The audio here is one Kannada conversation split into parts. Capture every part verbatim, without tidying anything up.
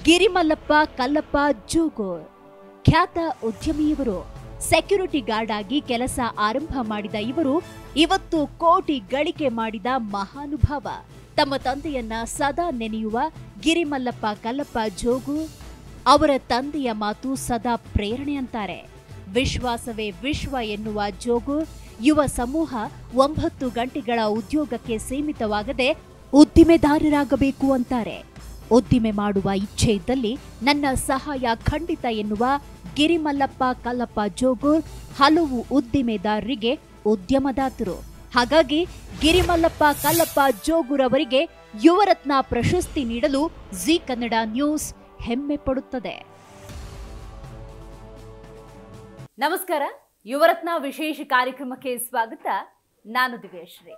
ಗಿರಿಮಲ್ಲಪ್ಪ ಕಲ್ಲಪ್ಪ ಜೋಗೂರ್ ಖ್ಯಾತ ಉದ್ಯಮಿಯವರು. ಸೆಕ್ಯೂರಿಟಿ ಗಾರ್ಡ್ ಆಗಿ ಕೆಲಸ ಆರಂಭ ಮಾಡಿದ ಇವರು ಇವತ್ತು ಕೋಟಿ ಗಳಿಕೆ ಮಾಡಿದ ಮಹಾನುಭಾವ. ತಮ್ಮ ತಂದೆಯನ್ನ ಸದಾ ನೆನೆಯುವ ಗಿರಿಮಲ್ಲಪ್ಪ ಕಲ್ಲಪ್ಪ ಜೋಗೂರ್ ಅವರ ತಂದೆಯ ಮಾತು ಸದಾ ಪ್ರೇರಣೆ ಅಂತಾರೆ. ವಿಶ್ವಾಸವೇ ವಿಶ್ವ ಎನ್ನುವ ಜೋಗೂರ್ ಯುವ ಸಮೂಹ ಒಂಬತ್ತು ಗಂಟೆಗಳ ಉದ್ಯೋಗಕ್ಕೆ ಸೀಮಿತವಾಗದೆ ಉದ್ದಿಮೆದಾರರಾಗಬೇಕು ಅಂತಾರೆ. ಉದ್ದಿಮೆ ಮಾಡುವ ಇಚ್ಛೆ ಇದ್ದಲ್ಲಿ ನನ್ನ ಸಹಾಯ ಖಂಡಿತ ಎನ್ನುವ ಗಿರಿಮಲ್ಲಪ್ಪ ಕಲ್ಲಪ್ಪ ಜೋಗೂರ್ ಹಲವು ಉದ್ದಿಮೆದಾರರಿಗೆ ಉದ್ಯಮದಾತರು. ಹಾಗಾಗಿ ಗಿರಿಮಲ್ಲಪ್ಪ ಕಲ್ಲಪ್ಪ ಜೋಗೂರ್ ಅವರಿಗೆ ಯುವರತ್ನ ಪ್ರಶಸ್ತಿ ನೀಡಲು ಜಿ ಕನ್ನಡ ನ್ಯೂಸ್ ಹೆಮ್ಮೆ ಪಡುತ್ತದೆ. ನಮಸ್ಕಾರ, ಯುವರತ್ನ ವಿಶೇಷ ಕಾರ್ಯಕ್ರಮಕ್ಕೆ ಸ್ವಾಗತ. ನಾನು ದಿವ್ಯಶ್ರೀ.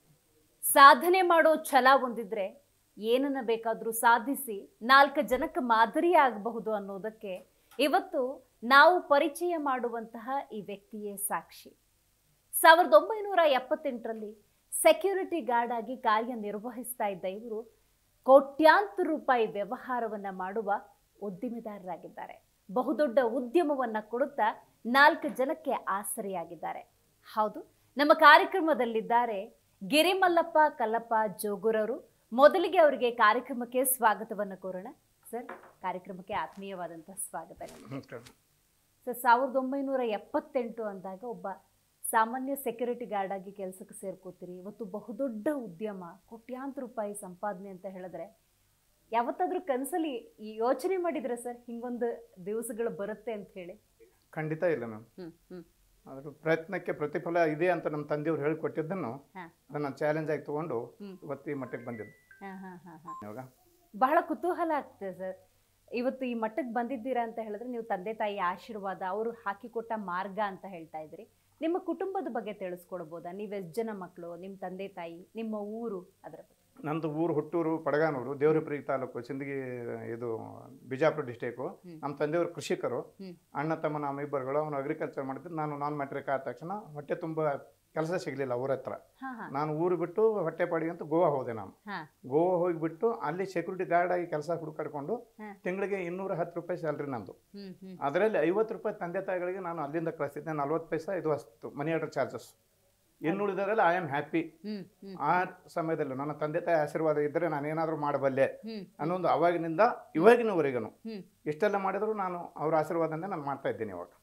ಸಾಧನೆ ಮಾಡೋ ಛಲ ಹೊಂದಿದ್ರೆ ಏನನ್ನ ಬೇಕಾದರೂ ಸಾಧಿಸಿ ನಾಲ್ಕು ಜನಕ್ಕೆ ಮಾದರಿ ಆಗಬಹುದು ಅನ್ನೋದಕ್ಕೆ ಇವತ್ತು ನಾವು ಪರಿಚಯ ಮಾಡುವಂತಹ ಈ ವ್ಯಕ್ತಿಯೇ ಸಾಕ್ಷಿ. ಸಾವಿರದ ಒಂಬೈನೂರ ಎಪ್ಪತ್ತೆಂಟರಲ್ಲಿ ಸೆಕ್ಯೂರಿಟಿ ಗಾರ್ಡ್ ಆಗಿ ಕಾರ್ಯನಿರ್ವಹಿಸ್ತಾ ಇದ್ದ ಇವರು ಕೋಟ್ಯಾಂತರ ರೂಪಾಯಿ ವ್ಯವಹಾರವನ್ನ ಮಾಡುವ ಉದ್ದಿಮೆದಾರರಾಗಿದ್ದಾರೆ. ಬಹುದೊಡ್ಡ ಉದ್ಯಮವನ್ನ ಕೊಡುತ್ತಾ ನಾಲ್ಕು ಜನಕ್ಕೆ ಆಸರೆಯಾಗಿದ್ದಾರೆ. ಹೌದು, ನಮ್ಮ ಕಾರ್ಯಕ್ರಮದಲ್ಲಿದ್ದಾರೆ ಗಿರಿಮಲ್ಲಪ್ಪ ಕಲ್ಲಪ್ಪ ಜೋಗೂರ್ ಅವರು. ಮೊದಲಿಗೆ ಅವರಿಗೆ ಕಾರ್ಯಕ್ರಮಕ್ಕೆ ಸ್ವಾಗತವನ್ನು ಕೋರೋಣ. ಸರ್, ಕಾರ್ಯಕ್ರಮಕ್ಕೆ ಆತ್ಮೀಯವಾದಂತಹ ಸ್ವಾಗತ. ಸರ್, ಸಾವಿರದ ಒಂಬೈನೂರ ಎಪ್ಪತ್ತೆಂಟು ಅಂದಾಗ ಒಬ್ಬ ಸಾಮಾನ್ಯ ಸೆಕ್ಯೂರಿಟಿ ಗಾರ್ಡ್ ಆಗಿ ಕೆಲಸಕ್ಕೆ ಸೇರ್ಕೋತೀರಿ. ಇವತ್ತು ಬಹುದೊಡ್ಡ ಉದ್ಯಮ, ಕೋಟ್ಯಾಂತರ ರೂಪಾಯಿ ಸಂಪಾದನೆ ಅಂತ ಹೇಳಿದ್ರೆ ಯಾವತ್ತಾದ್ರೂ ಕನಸಲ್ಲಿ ಯೋಚನೆ ಮಾಡಿದ್ರೆ ಸರ್ ಹಿಂಗೊಂದು ದಿವಸಗಳು ಬರುತ್ತೆ ಅಂತ ಹೇಳಿ? ಖಂಡಿತ ಇಲ್ಲ ಮ್ಯಾಮ್. ಅದ್ರ ಪ್ರಯತ್ನಕ್ಕೆ ಪ್ರತಿಫಲ ಇದೆ ಅಂತ ನಮ್ಮ ತಂದೆಯವ್ರು ಹೇಳಿಕೊಟ್ಟಿದ್ದನ್ನು ಅದನ್ನ ಚಾಲೆಂಜ್ ಆಗಿ ತಗೊಂಡು ಇವತ್ತು ಈ ಮಟ್ಟಕ್ಕೆ ಬಂದಿದ್ದು. ಇವಾಗ ಬಹಳ ಕುತೂಹಲ ಆಗ್ತದೆ ಸರ್, ಇವತ್ತು ಈ ಮಟ್ಟಕ್ಕೆ ಬಂದಿದ್ದೀರಾ ಅಂತ ಹೇಳಿದ್ರೆ ನೀವು ತಂದೆ ತಾಯಿ ಆಶೀರ್ವಾದ, ಅವರು ಹಾಕಿಕೊಟ್ಟ ಮಾರ್ಗ ಅಂತ ಹೇಳ್ತಾ ಇದ್ರಿ. ನಿಮ್ಮ ಕುಟುಂಬದ ಬಗ್ಗೆ ತಿಳಿಸ್ಕೊಡ್ಬೋದಾ? ನೀವು ಎಷ್ಟು ಜನ ಮಕ್ಕಳು, ನಿಮ್ಮ ತಂದೆ ತಾಯಿ, ನಿಮ್ಮ ಊರು, ಅದರ ಬಗ್ಗೆ? ನಂದು ಊರು ಹುಟ್ಟೂರು ಪಡಗಾನೂರು, ದೇವರಿಪುರಿ ತಾಲೂಕು, ಸಿಂದಗಿ, ಇದು ಬಿಜಾಪುರ ಡಿಸ್ಟಿಕ್ಕು. ನಮ್ಮ ತಂದೆಯವರು ಕೃಷಿಕರು, ಅಣ್ಣ ತಮ್ಮ ನಮ್ಮ ಇಬ್ಬರುಗಳು. ಅವನು ಅಗ್ರಿಕಲ್ಚರ್ ಮಾಡಿದ್ದು, ನಾನು ನಾನ್ ಮ್ಯಾಟ್ರಿಕ್ ಆದ ತಕ್ಷಣ ಹೊಟ್ಟೆ ತುಂಬ ಕೆಲಸ ಸಿಗಲಿಲ್ಲ ಊರ ಹತ್ರ. ನಾನು ಊರು ಬಿಟ್ಟು ಹೊಟ್ಟೆಪಾಡಿಗೆ ಅಂತ ಗೋವಾ ಹೋದೆ. ನಾನು ಗೋವಾ ಹೋಗಿಬಿಟ್ಟು ಅಲ್ಲಿ ಸೆಕ್ಯೂರಿಟಿ ಗಾರ್ಡ್ ಆಗಿ ಕೆಲಸ ಹುಡುಕಾಡ್ಕೊಂಡು ತಿಂಗಳಿಗೆ ಇನ್ನೂರ ಹತ್ತು ರೂಪಾಯಿ ಸ್ಯಾಲ್ರಿ ನಂದು. ಅದರಲ್ಲಿ ಐವತ್ತು ರೂಪಾಯಿ ತಂದೆ ತಾಯಿಗಳಿಗೆ ನಾನು ಅಲ್ಲಿಂದ ಕಳಿಸ್ತಿದ್ದೆ. ನಲ್ವತ್ತು ಪೈಸಾ ಇದು ಅಷ್ಟು ಮನಿ ಆರ್ಡರ್ ಚಾರ್ಜಸ್. ಇನ್ನುಳಿದ್ರಲ್ಲಿ ಐ ಆಮ್ ಹ್ಯಾಪಿ. ಆ ಸಮಯದಲ್ಲಿ ನನ್ನ ತಂದೆ ತಾಯಿ ಆಶೀರ್ವಾದ ಇದ್ದರೆ ನಾನು ಏನಾದರೂ ಮಾಡಬಲ್ಲೆ ಅನ್ನೊಂದು ಅವಾಗಿನಿಂದ ಇವಾಗಿನವರೆಗೂ ಇಷ್ಟೆಲ್ಲ ಮಾಡಿದ್ರು ನಾನು ಅವ್ರ ಆಶೀರ್ವಾದದಿಂದ ನಾನು ಮಾಡ್ತಾ ಇದ್ದೀನಿ. ಇವಾಗ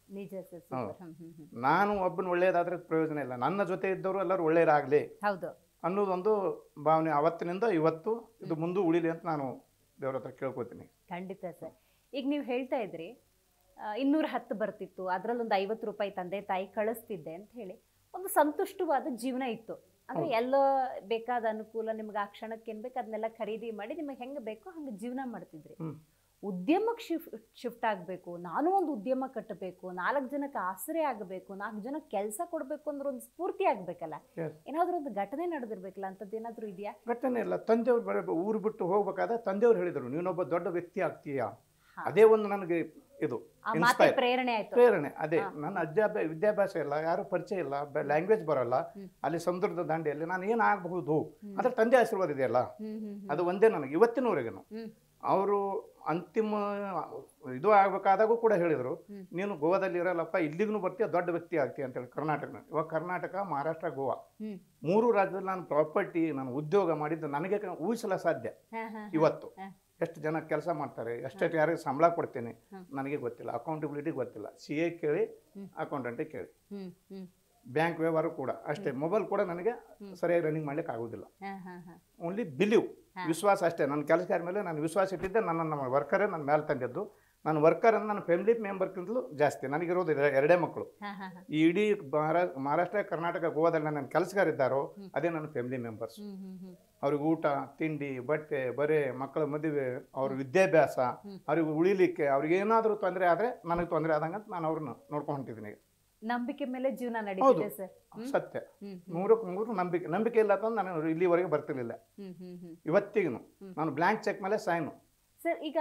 ನಾನು ಒಬ್ಬನ ಒಳ್ಳೇದಾದ್ರೆ ಪ್ರಯೋಜನ ಇಲ್ಲ, ನನ್ನ ಜೊತೆ ಇದ್ದವರು ಎಲ್ಲರೂ ಒಳ್ಳೇದಾಗಲಿ ಅನ್ನೋದೊಂದು ಭಾವನೆ ಅವತ್ತಿನಿಂದ ಇವತ್ತು ಇದು ಮುಂದೆ ಉಳಿಲಿ ಅಂತ ನಾನು ದೇವ್ರ ಹತ್ರ ಕೇಳ್ಕೊತೀನಿ. ಖಂಡಿತ ಸರ್. ಈಗ ನೀವು ಹೇಳ್ತಾ ಇದ್ರಿ ಇನ್ನೂರ ಹತ್ತು ಬರ್ತಿತ್ತು, ಅದರಲ್ಲೊಂದು ಐವತ್ತು ರೂಪಾಯಿ ತಂದೆ ತಾಯಿ ಕಳಿಸ್ತಿದ್ದೆ ಅಂತ ಹೇಳಿ ಒಂದು ಸಂತುಷ್ಟವಾದ ಜೀವನ ಇತ್ತು. ಅಂದ್ರೆ ಎಲ್ಲ ಬೇಕಾದ ಅನುಕೂಲ ನಿಮ್ಗೆ ಆ ಕ್ಷಣಕ್ಕೆ ಏನ್ ಬೇಕು ಅದನ್ನೆಲ್ಲ ಖರೀದಿ ಮಾಡಿ ನಿಮಗೆ ಹೆಂಗೆ ಬೇಕೋ ಹಂಗೆ ಜೀವನ ಮಾಡ್ತಿದ್ರಿ. ಉದ್ಯಮಕ್ಕೆ ಶಿಫ್ಟ್ ಶಿಫ್ಟ್ ಆಗಬೇಕು, ನಾನು ಒಂದು ಉದ್ಯಮ ಕಟ್ಟಬೇಕು, ನಾಲ್ಕು ಜನಕ್ಕೆ ಆಸರೆ ಆಗಬೇಕು, ನಾಲ್ಕು ಜನಕ್ಕೆ ಕೆಲಸ ಕೊಡಬೇಕು ಅಂದ್ರೆ ಒಂದು ಸ್ಫೂರ್ತಿ ಆಗ್ಬೇಕಲ್ಲ. ಏನಾದ್ರೂ ಒಂದು ಘಟನೆ ನಡೆದಿರ್ಬೇಕಲ್ಲ, ಅಂತದ್ದು ಏನಾದ್ರು ಇದೆಯಾ? ಘಟನೆ ಇಲ್ಲ. ತಂದೆಯವ್ರು ಬರ ಊರು ಬಿಟ್ಟು ಹೋಗ್ಬೇಕಾದ್ರೆ ತಂದೆಯವ್ರು ಹೇಳಿದ್ರು, ನೀನೊಬ್ಬ ದೊಡ್ಡ ವ್ಯಕ್ತಿ ಆಗ್ತೀಯಾ. ಅದೇ ಒಂದು ನನಗೆ ಇದು ಪ್ರೇರಣೆ ಆಯ್ತು. ಪ್ರೇರಣೆ ಅದೇ. ನನ್ನ ಅಧ್ಯಾಭ್ಯಾಸ ವಿದ್ಯಾಭ್ಯಾಸ ಇಲ್ಲ, ಯಾರು ಪರಿಚಯ ಇಲ್ಲ, ಲ್ಯಾಂಗ್ವೇಜ್ ಬರೋಲ್ಲ. ಅಲ್ಲಿ ಸಮುದ್ರದ ದಾಂಡಿಯಲ್ಲಿ ನಾನು ಏನಾಗಬಹುದು ಅದ್ರ ತಂದೆ ಆಶೀರ್ವಾದ ಇದೆಯಲ್ಲ, ಅದು ಒಂದೇ ನನಗೆ ಇವತ್ತಿನವರೆಗೂ. ಅವರು ಅಂತಿಮ ಇದು ಆಗ್ಬೇಕಾದಾಗೂ ಕೂಡ ಹೇಳಿದ್ರು, ನೀನು ಗೋವಾದಲ್ಲಿ ಇರಲ್ಲಪ್ಪ, ಇಲ್ಲಿಗೂ ಬರ್ತೀಯ, ದೊಡ್ಡ ವ್ಯಕ್ತಿ ಆಗ್ತೀಯ ಅಂತ ಹೇಳಿ. ಕರ್ನಾಟಕ, ಇವಾಗ ಕರ್ನಾಟಕ, ಮಹಾರಾಷ್ಟ್ರ, ಗೋವಾ ಮೂರು ರಾಜ್ಯದಲ್ಲಿ ನಾನು ಪ್ರಾಪರ್ಟಿ, ನಾನು ಉದ್ಯೋಗ ಮಾಡಿದ್ದು ನನಗೆ ಊಹಿಸಲ ಸಾಧ್ಯ. ಇವತ್ತು ಎಷ್ಟು ಜನ ಕೆಲಸ ಮಾಡ್ತಾರೆ, ಎಷ್ಟೆಷ್ಟು ಯಾರಿಗೆ ಸಂಬಳ ಕೊಡ್ತೇನೆ ನನಗೆ ಗೊತ್ತಿಲ್ಲ, ಅಕೌಂಟಬಿಲಿಟಿ ಗೊತ್ತಿಲ್ಲ. ಸಿ ಎ ಕೇಳಿ, ಅಕೌಂಟೆಂಟಿಗೆ ಕೇಳಿ, ಬ್ಯಾಂಕ್ ವ್ಯವಹಾರ ಕೂಡ ಅಷ್ಟೇ. ಮೊಬೈಲ್ ಕೂಡ ನನಗೆ ಸರಿಯಾಗಿ ರನ್ನಿಂಗ್ ಮಾಡ್ಲಿಕ್ಕೆ ಆಗೋದಿಲ್ಲ. ಓನ್ಲಿ ಬಿಲೀವ್, ವಿಶ್ವಾಸ ಅಷ್ಟೇ. ನನ್ನ ಕೆಲಸಗಾರ ಮೇಲೆ ನಾನು ವಿಶ್ವಾಸ ಇಟ್ಟಿದ್ದೆ. ನನ್ನ ನಮ್ಮ ವರ್ಕರೇ ನನ್ನ ಮೇಲೆ ತಂದಿದ್ದು. ನನ್ನ ವರ್ಕರ್ ಅಂದ್ರೆ ನನ್ನ ಫ್ಯಾಮಿಲಿ ಮೆಂಬರ್ಗಿಂತಲೂ ಜಾಸ್ತಿ. ನನಗಿರೋದು ಎರಡೇ ಮಕ್ಕಳು. ಈ ಇಡೀ ಮಹಾರಾಷ್ಟ್ರ, ಕರ್ನಾಟಕ, ಗೋವಾದಲ್ಲಿ ನನ್ನ ಕೆಲಸಗಾರ ಇದ್ದಾರೋ ಅದೇ ನನ್ನ ಫ್ಯಾಮಿಲಿ ಮೆಂಬರ್ಸ್. ಅವ್ರಿಗೆ ಊಟ, ತಿಂಡಿ, ಬಟ್ಟೆ, ಬರೆ, ಮಕ್ಕಳ ಮದುವೆ, ಅವ್ರ ವಿದ್ಯಾಭ್ಯಾಸ, ಅವ್ರಿಗೆ ಉಳಿಲಿಕ್ಕೆ, ಅವ್ರಿಗೆ ಏನಾದರೂ ತೊಂದರೆ ಆದರೆ ನನಗೆ ತೊಂದರೆ ಆದಂಗೆ ನಾನು ಅವ್ರನ್ನ ನೋಡ್ಕೊಂಡು ಹೊಂಟಿದ್ದೀನಿ. ನಂಬಿಕೆ ಮೇಲೆ ಜೀವನ ನಡೀತಿದೆ ಸರ್. ಸತ್ಯ, ನೂರಕ್ಕೆ ನೂರು ನಂಬಿಕೆ. ನಂಬಿಕೆ ಇಲ್ಲ ಅಂತ ನಾನು ಇಲ್ಲಿವರೆಗೆ ಬರ್ತಿರ್ಲಿಲ್ಲ. ಇವತ್ತಿಗೂ ನಾನು ಬ್ಲ್ಯಾಂಕ್ ಚೆಕ್ ಮೇಲೆ ಸೈನು. ಸರ್, ಈಗ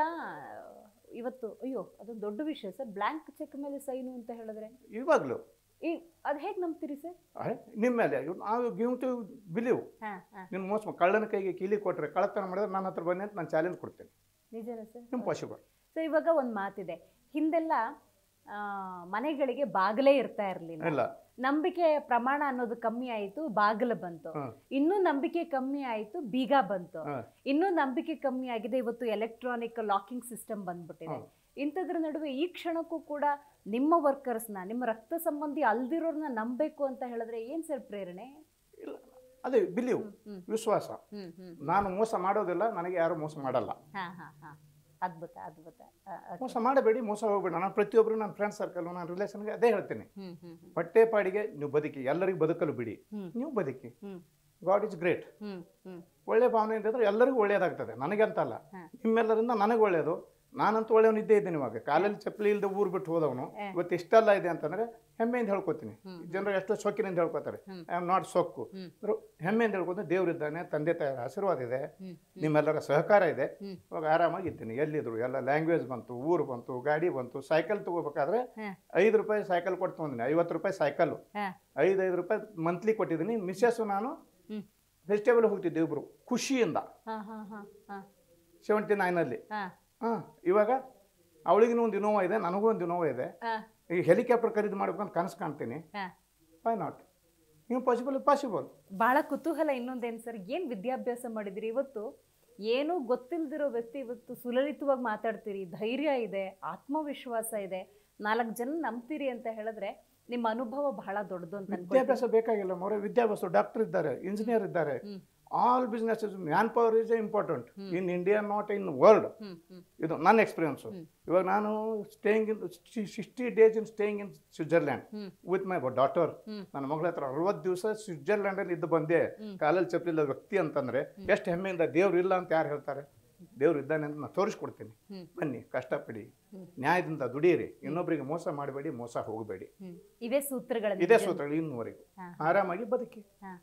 ಇವತ್ತು ಅಯ್ಯೋ ಅದೊಂದು ದೊಡ್ಡ ವಿಷಯ ಸರ್, ಬ್ಲ್ಯಾಂಕ್ ಚೆಕ್ ಮೇಲೆ ಸೈನು ಅಂತ ಹೇಳಿದ್ರೆ ಇವಾಗಲೂ ಈ ಅದು ಹೇಗೆ ನಂಬ್ತೀರಿ ಸರ್? ನಿಮ್ಮ ಮೇಲೆ ನಾವು ಗಿವ್ ಟು ಬಿಲೀವ್. ನಿನ್ನ ಮೋಸ ಕಳ್ಳನ ಕೈಗೆ ಕೀಲಿ ಕೊಟ್ಟರೆ, ಕಳ್ಳತನ ಮಾಡಿದ್ರೆ ನನ್ನ ಹತ್ರ ಬನ್ನಿ ಅಂತ ನಾನು ಚಾಲೆಂಜ್ ಕೊಡ್ತೇನೆ. ನಿಜನಾ ಸರ್? ಇಂಪಾಸಿಬಲ್. ಸೊ ಇವಾಗ ಒಂದು ಮಾತಿದೆ, ಹಿಂದೆಲ್ಲ ಆ, ಮನೆಗಳಿಗೆ ಬಾಗಿಲೇ ಇರ್ತಾ ಇರಲಿಲ್ಲ, ಇಲ್ಲ, ನಂಬಿಕೆ ಪ್ರಮಾಣ ಅನ್ನೋದು ಕಮ್ಮಿ ಆಯಿತು, ಬಾಗಿಲು ಬಂತು. ಹ್ಮ್. ಇನ್ನೂ ನಂಬಿಕೆ ಕಮ್ಮಿ ಆಯಿತು, ಬೀಗ ಬಂತು. ಹ್ಮ್. ಇನ್ನೂ ನಂಬಿಕೆ ಕಮ್ಮಿ ಆಗಿದೆ, ಇವತ್ತು ಎಲೆಕ್ಟ್ರಾನಿಕ್ ಲಾಕಿಂಗ್ ಸಿಸ್ಟಮ್ ಬಂದ್ಬಿಟ್ಟಿದೆ. ಹ್ಮ್. ಇಂಥದ್ರ ನಡುವೆ ಈ ಕ್ಷಣಕ್ಕೂ ಕೂಡ ನಿಮ್ಮ ವರ್ಕರ್ಸ್ನ, ನಿಮ್ಮ ರಕ್ತ ಸಂಬಂಧಿ ಅಲ್ದಿರೋರ್ನ ನಂಬಬೇಕು ಅಂತ ಹೇಳಿದ್ರೆ ಏನ್ ಸರ್ ಪ್ರೇರಣೆ? ಇಲ್ಲ, ಅದೇ ಬಿಲೀವ್, ಹ್ಮ್. ವಿಶ್ವಾಸ. ಹ್ಮ್ ಹ್ಮ್ ನಾನು ಮೋಸ ಮಾಡೋದಿಲ್ಲ, ನನಗೆ ಯಾರು ಮೋಸ ಮಾಡಲ್ಲ. ಹಾ ಹಾ ಹಾ ಅದ್ಭುತ ಅದ್ಭುತ. ಆ, okay. ಮೋಸ ಮಾಡಬೇಡಿ, ಮೋಸ ಹೋಗ್ಬೇಡಿ. ನಾನು ಪ್ರತಿಯೊಬ್ಬರು ನನ್ನ ಫ್ರೆಂಡ್ ಸರ್ಕಲ್, ನನ್ನ ರಿಲೇಷನ್ಗೆ ಅದೇ ಹೇಳ್ತೀನಿ. ಹ್ಮ್ ಹ್ಮ್ ಹ್ಮ್ ಹೊಟ್ಟೆ ಪಾಡಿಗೆ ನೀವು ಬದುಕಿ, ಎಲ್ಲರಿಗೂ ಬದುಕಲು ಬಿಡಿ, ಹ್ಮ್. ನೀವು ಬದುಕಿ. Hmm God is great. ಹ್ಮ್ ಹ್ಮ್ ಒಳ್ಳೆ ಭಾವನೆ ಇದ್ದರೆ ಎಲ್ಲರಿಗೂ ಒಳ್ಳೇದಾಗ್ತದೆ, ನನಗೆ ಅಂತಲ್ಲ. ಹಾ. ನಿಮ್ಮೆಲ್ಲರಿಂದ ನನಗೆ ಒಳ್ಳೇದು. ನಾನಂತೂ ಒಳ್ಳೆಯವನು ಇದ್ದೇ ಇದ್ದೀನಿ. ಇವಾಗ ಕಾಲಲ್ಲಿ ಚಪ್ಪಲಿ ಇಲ್ಲದೆ ಊರು ಬಿಟ್ಟು ಹೋದವನು ಇವತ್ತು ಇಷ್ಟೆಲ್ಲ ಇದೆ ಅಂತಂದ್ರೆ ಹೆಮ್ಮೆಯಿಂದ ಹೇಳ್ಕೊತೀನಿ. ಜನರು ಎಷ್ಟೋ ಸೊಕ್ಕಿನಿಂದ ಹೇಳ್ಕೊತಾರೆ, ಐ ಆಮ್ ನಾಟ್ ಸೊಕ್ಕು. ಹೆಮ್ಮೆಯಿಂದ ಹೇಳ್ಕೊತೀನಿ. ದೇವರಿದ್ದಾನೆ, ತಂದೆ ತಾಯಿಯ ಆಶೀರ್ವಾದ ಇದೆ, ನಿಮ್ಮೆಲ್ಲರ ಸಹಕಾರ ಇದೆ. ಇವಾಗ ಆರಾಮಾಗಿದ್ದೀನಿ. ಎಲ್ಲಿದ್ರು ಎಲ್ಲ ಲ್ಯಾಂಗ್ವೇಜ್ ಬಂತು, ಊರು ಬಂತು, ಗಾಡಿ ಬಂತು. ಸೈಕಲ್ ತಗೋಬೇಕಾದ್ರೆ ಐದು ರೂಪಾಯಿ ಸೈಕಲ್ ಕೊಟ್ಟು ತೊಗೊಂಡಿನಿ, ಐವತ್ತು ರೂಪಾಯಿ ಸೈಕಲ್, ಐದು ಐದು ರೂಪಾಯಿ ಮಂತ್ಲಿ ಕೊಟ್ಟಿದ್ದೀನಿ. ಮಿಸ್ಸಸ್ಸು ನಾನು ವೆಜಿಟೇಬಲ್ ಹೋಗ್ತಿದ್ದೆ ಇಬ್ರು ಖುಷಿಯಿಂದ, ಸೆವೆಂಟಿ ನೈನಲ್ಲಿ. ಹಾಂ, ಇವಾಗ ಅವಳಿಗೂ ಒಂದು ಇನೋವಾ ಇದೆ, ನನಗೂ ಒಂದು ಇನೋವಾ ಇದೆ. ಈಗ ಹೆಲಿಕಾಪ್ಟರ್ ಖರೀದಿ ಮಾಡ್ಬೇಕಂತ ಕನಸು ಕಾಣ್ತೀನಿ. Why not? Impossible possible. ಬಹಳ ಕುತೂಹಲ ಇನ್ನೊಂದೇನು ಸರ್, ಏನ್ ವಿದ್ಯಾಭ್ಯಾಸ ಮಾಡಿದಿರಿ? ಇವತ್ತು ಏನೂ ಗೊತ್ತಿಲ್ದಿರೋ ವ್ಯಕ್ತಿ ಇವತ್ತು ಸುಲಲಿತವಾಗಿ ಮಾತಾಡ್ತೀರಿ, ಧೈರ್ಯ ಇದೆ, ಆತ್ಮವಿಶ್ವಾಸ ಇದೆ, ನಾಲ್ಕು ಜನ ನಂಬ್ತೀರಿ ಅಂತ ಹೇಳಿದ್ರೆ ನಿಮ್ಮ ಅನುಭವ ಬಹಳ ದೊಡ್ಡದು ಅಂತ ಅನ್ಕೊಳ್ತೀನಿ. ವಿದ್ಯಾಭ್ಯಾಸ ಬೇಕಾಗಿಲ್ಲ ಮೋರೆ. ವಿದ್ಯಾಭ್ಯಾಸ, ಡಾಕ್ಟರ್ ಇದ್ದಾರೆ, ಇಂಜಿನಿಯರ್ ಇದ್ದಾರೆ. All business man power is important in India, not in world. ಇದು ನನ್ನ ಎಕ್ಸ್ಪೀರಿಯನ್ಸು. ಇವಾಗ ನಾನು staying in sixty days in staying in Switzerland with my daughter. ನನ್ನ ಮಗಳ ಹತ್ರ ಅರವತ್ತು ದಿವಸ ಸ್ವಿಟ್ಜರ್ಲ್ಯಾಂಡ್ ಅಲ್ಲಿ ಇದ್ದು ಬಂದೆ. ಕಾಲಲ್ಲಿ ಚಪ್ಪಲಿಲ್ಲ ವ್ಯಕ್ತಿ ಅಂತಂದ್ರೆ ಎಷ್ಟು ಹೆಮ್ಮೆಯಿಂದ. ದೇವ್ರು ಇಲ್ಲ ಅಂತ ಯಾರು ಹೇಳ್ತಾರೆ? ದೇವ್ರು ಇದ್ದಾನೆ ಅಂತ ನಾನು ತೋರಿಸ್ಕೊಡ್ತೀನಿ. ಬನ್ನಿ, ಕಷ್ಟಪಡಿ, ನ್ಯಾಯದಿಂದ ದುಡಿಯಿರಿ, ಇನ್ನೊಬ್ಬರಿಗೆ ಮೋಸ ಮಾಡಬೇಡಿ, ಮೋಸ ಹೋಗಬೇಡಿ. ಇದೇ ಸೂತ್ರಗಳು, ಇದೇ ಸೂತ್ರಗಳು. ಇನ್ನುವರೆಗೂ ಆರಾಮಾಗಿ ಬದುಕಿ.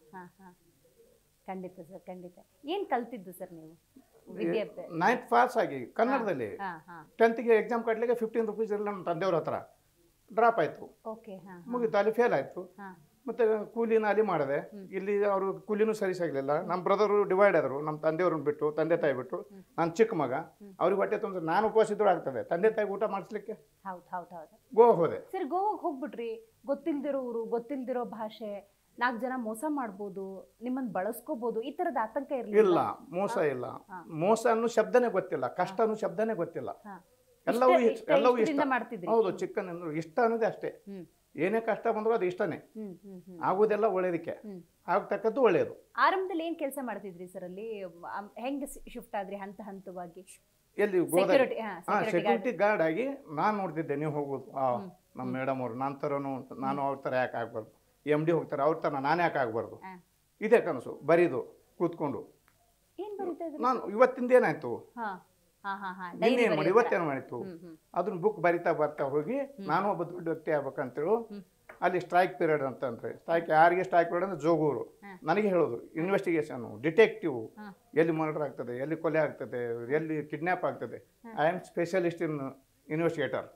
ಖಂಡಿತ ಸರ್, ಖಂಡಿತ. ಏನ್ ಕಲ್ತಿದ್ದು ಸರ್ ನೀವು ವಿದ್ಯಾಭ್ಯಾಸ? ನೈನ್ತ್ ಪಾಸ್ ಆಗಿ ಕನ್ನಡದಲ್ಲಿ ಟೆಂತ್ಗೆ ಎಕ್ಸಾಮ್ ಕಟ್ಲಿಕ್ಕೆ ಫಿಫ್ಟೀನ್ ರುಪೀಸ್ ಇರಲಿಲ್ಲ ನಮ್ಮ ತಂದೆಯವ್ರ ಹತ್ರ. ಡ್ರಾಪ್ ಆಯ್ತು, ಮುಗಿತು, ಅಲ್ಲಿ ಫೇಲ್ ಆಯ್ತು. ಮತ್ತೆ ಕೂಲಿನ ಅಲ್ಲಿ ಮಾಡಿದೆ. ಇಲ್ಲಿ ಅವರು ಕೂಲಿನೂ ಸರಿ ಸಿಗಲಿಲ್ಲ. ನಮ್ಮ ಬ್ರದರು ಡಿವೈಡ್ ಆದರು, ನಮ್ಮ ತಂದೆಯವ್ರನ್ನ ಬಿಟ್ಟು, ತಂದೆ ತಾಯಿ ಬಿಟ್ಟು. ನಾನು ಚಿಕ್ಕ ಮಗ, ಅವ್ರಿಗೆ ಹೊಟ್ಟೆ ತುಂಬ. ನಾನು ಉಪವಾಸ ಇದ್ರೂ ಆಗ್ತದೆ ತಂದೆ ತಾಯಿಗೆ ಊಟ ಮಾಡಿಸ್ಲಿಕ್ಕೆ. ಹೌದು ಹೌದು ಹೌದು. ಗೋವಾ ಹೋದೆ ಸರ್. ಗೋವಾಗ ಹೋಗ್ಬಿಟ್ರಿ, ಗೊತ್ತಿಲ್ದಿರೋ ಊರು, ಗೊತ್ತಿಲ್ದಿರೋ ಭಾಷೆ, ನಾಲ್ಕು ಜನ ಮೋಸ ಮಾಡ್ಬೋದು, ನಿಮ್ಮನ್ನ ಬಳಸ್ಕೋಬಹುದು, ಈ ತರದ ಆತಂಕ ಇರಲಿಲ್ಲ? ಇಲ್ಲ, ಮೋಸ ಇಲ್ಲ. ಮೋಸ ಅನ್ನೋ ಶಬ್ದನೇ ಗೊತ್ತಿಲ್ಲ, ಕಷ್ಟ ಅನ್ನೋ ಶಬ್ದನೇ ಗೊತ್ತಿಲ್ಲ. ಎಲ್ಲವೂ ಎಲ್ಲವೂ ಇಷ್ಟ. ಹೌದು, ಚಿಕ್ಕನ್ ಅಂದ್ರೆ ಇಷ್ಟ ಅನ್ನೋದೇ ಅಷ್ಟೇ. ಏನೇ ಕಷ್ಟ ಬಂದ್ರು ಅದು ಇಷ್ಟನೇ. ಆಗುದೆಲ್ಲ ಒಳ್ಳೇದಕ್ಕೆ, ಆಗ್ತಕ್ಕದ್ದು ಒಳ್ಳೇದು. ಆರಂಭದಲ್ಲಿ ಏನ್ ಕೆಲಸ ಮಾಡ್ತಿದ್ರಿ ಸರ್ ಅಲ್ಲಿ? ಹೆಂಗೆ ಶಿಫ್ಟ್ ಆದ್ರಿ ಹಂತ ಹಂತವಾಗಿ? ಎಲ್ಲಿ ಗೋದಾವರಿ? ಹಾ, ಸೆಕ್ಯೂರಿಟಿ ಗಾರ್ಡ್ ಆಗಿ ನಾನು ನೋಡ್ತಿದ್ದೆ. ನೀವು ಹೋಗೋದು ನಮ್ಮ ಮೇಡಮ್ ಅವ್ರು, ನಾನು ತರನು, ನಾನು ಅವ್ರ ತರ ಯಾಕೆ ಆಗ್ಬಾರ್ದು, ಎಮ್ ಡಿ ಹೋಗ್ತಾರೆ ಅವ್ರ ತರ ನಾನು ಯಾಕೆ ಆಗ್ಬಾರ್ದು, ಇದೇ ಕನಸು. ಬರೀದು ಕೂತ್ಕೊಂಡು ನಾನು ಇವತ್ತಿಂದ ಏನಾಯ್ತು, ನಿನ್ನೇನ್ ಮಾಡಿ ಇವತ್ತೇನು ಮಾಡಿತ್ತು, ಅದನ್ನ ಬುಕ್ ಬರಿತಾ ಬರ್ತಾ ಹೋಗಿ ನಾನು ಒಬ್ಬ ದೊಡ್ಡ ವ್ಯಕ್ತಿ ಆಗ್ಬೇಕಂತೇಳು. ಅಲ್ಲಿ ಸ್ಟ್ರೈಕ್ ಪೀರಿಯಡ್ ಅಂತಂದ್ರೆ, ಸ್ಟ್ರೈಕ್ ಯಾರಿಗೆ ಸ್ಟ್ರೈಕ್ ಪೀರಿಯಡ್ ಅಂದ್ರೆ ಜೋಗೂರು ನನಗೆ ಹೇಳೋದು. ಇನ್ವೆಸ್ಟಿಗೇಷನ್ ಡಿಟೆಕ್ಟಿವ್, ಎಲ್ಲಿ ಮರ್ಡರ್ ಆಗ್ತದೆ, ಎಲ್ಲಿ ಕೊಲೆ ಆಗ್ತದೆ, ಎಲ್ಲಿ ಕಿಡ್ನಾಪ್ ಆಗ್ತದೆ. I am specialist in investigator.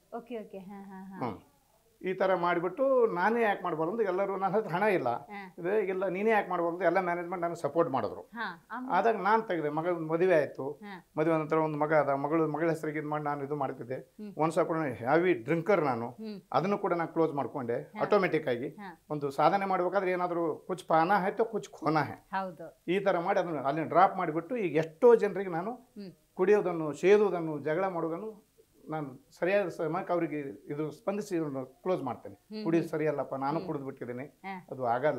ಹ್ಮ್, ಈ ಥರ ಮಾಡಿಬಿಟ್ಟು ನಾನೇ ಯಾಕೆ ಮಾಡಬಾರ್ದು ಅಂತ ಎಲ್ಲರೂ, ನನ್ನ ಹತ್ರ ಹಣ ಇಲ್ಲ, ಇದೆ ಇಲ್ಲ, ನೀನೇ ಯಾಕೆ ಮಾಡಬಾರ್ದು, ಎಲ್ಲ ಮ್ಯಾನೇಜ್ಮೆಂಟ್ ನನಗೆ ಸಪೋರ್ಟ್ ಮಾಡಿದ್ರು. ಆದಾಗ ನಾನು ತೆಗೆದೆ. ಮಗಳ ಮದುವೆ ಆಯಿತು. ಮದುವೆ ನಂತರ ಒಂದು ಮಗ ಅದ, ಮಗಳು ಮಗಳ ಹೆಸರಿಗೆ ಇದು ಮಾಡಿ ನಾನು ಇದು ಮಾಡ್ತಿದ್ದೆ. ಒಂದು ಸ್ವಲ್ಪ ಹ್ಯಾವಿ ಡ್ರಿಂಕರ್ ನಾನು, ಅದನ್ನು ಕೂಡ ನಾನು ಕ್ಲೋಸ್ ಮಾಡ್ಕೊಂಡೆ ಆಟೋಮೆಟಿಕ್ ಆಗಿ. ಒಂದು ಸಾಧನೆ ಮಾಡ್ಬೇಕಾದ್ರೆ ಏನಾದರೂ ಕುಚ್ ಪಾನ ಆಯ್ತು, ಕುಚ್ ಖೋನಾ ಹೇ, ಈ ಥರ ಮಾಡಿ ಅದನ್ನು ಅಲ್ಲಿ ಡ್ರಾಪ್ ಮಾಡಿಬಿಟ್ಟು ಈಗ ಎಷ್ಟೋ ಜನರಿಗೆ ನಾನು ಕುಡಿಯೋದನ್ನು, ಸೇದುವುದನ್ನು, ಜಗಳ ಮಾಡೋದನ್ನು ನಾನು ಸರಿಯಾದ ಸಮಯಕ್ಕೆ ಅವರಿಗೆ ಇದು ಸ್ಪಂದಿಸಿ ಕ್ಲೋಸ್ ಮಾಡ್ತೇನೆ. ಕುಡಿಯೋದು ಸರಿಯಲ್ಲಪ್ಪ, ನಾನು ಕುಡಿದು ಬಿಟ್ಟಿದ್ದೀನಿ, ಅದು ಆಗಲ್ಲ.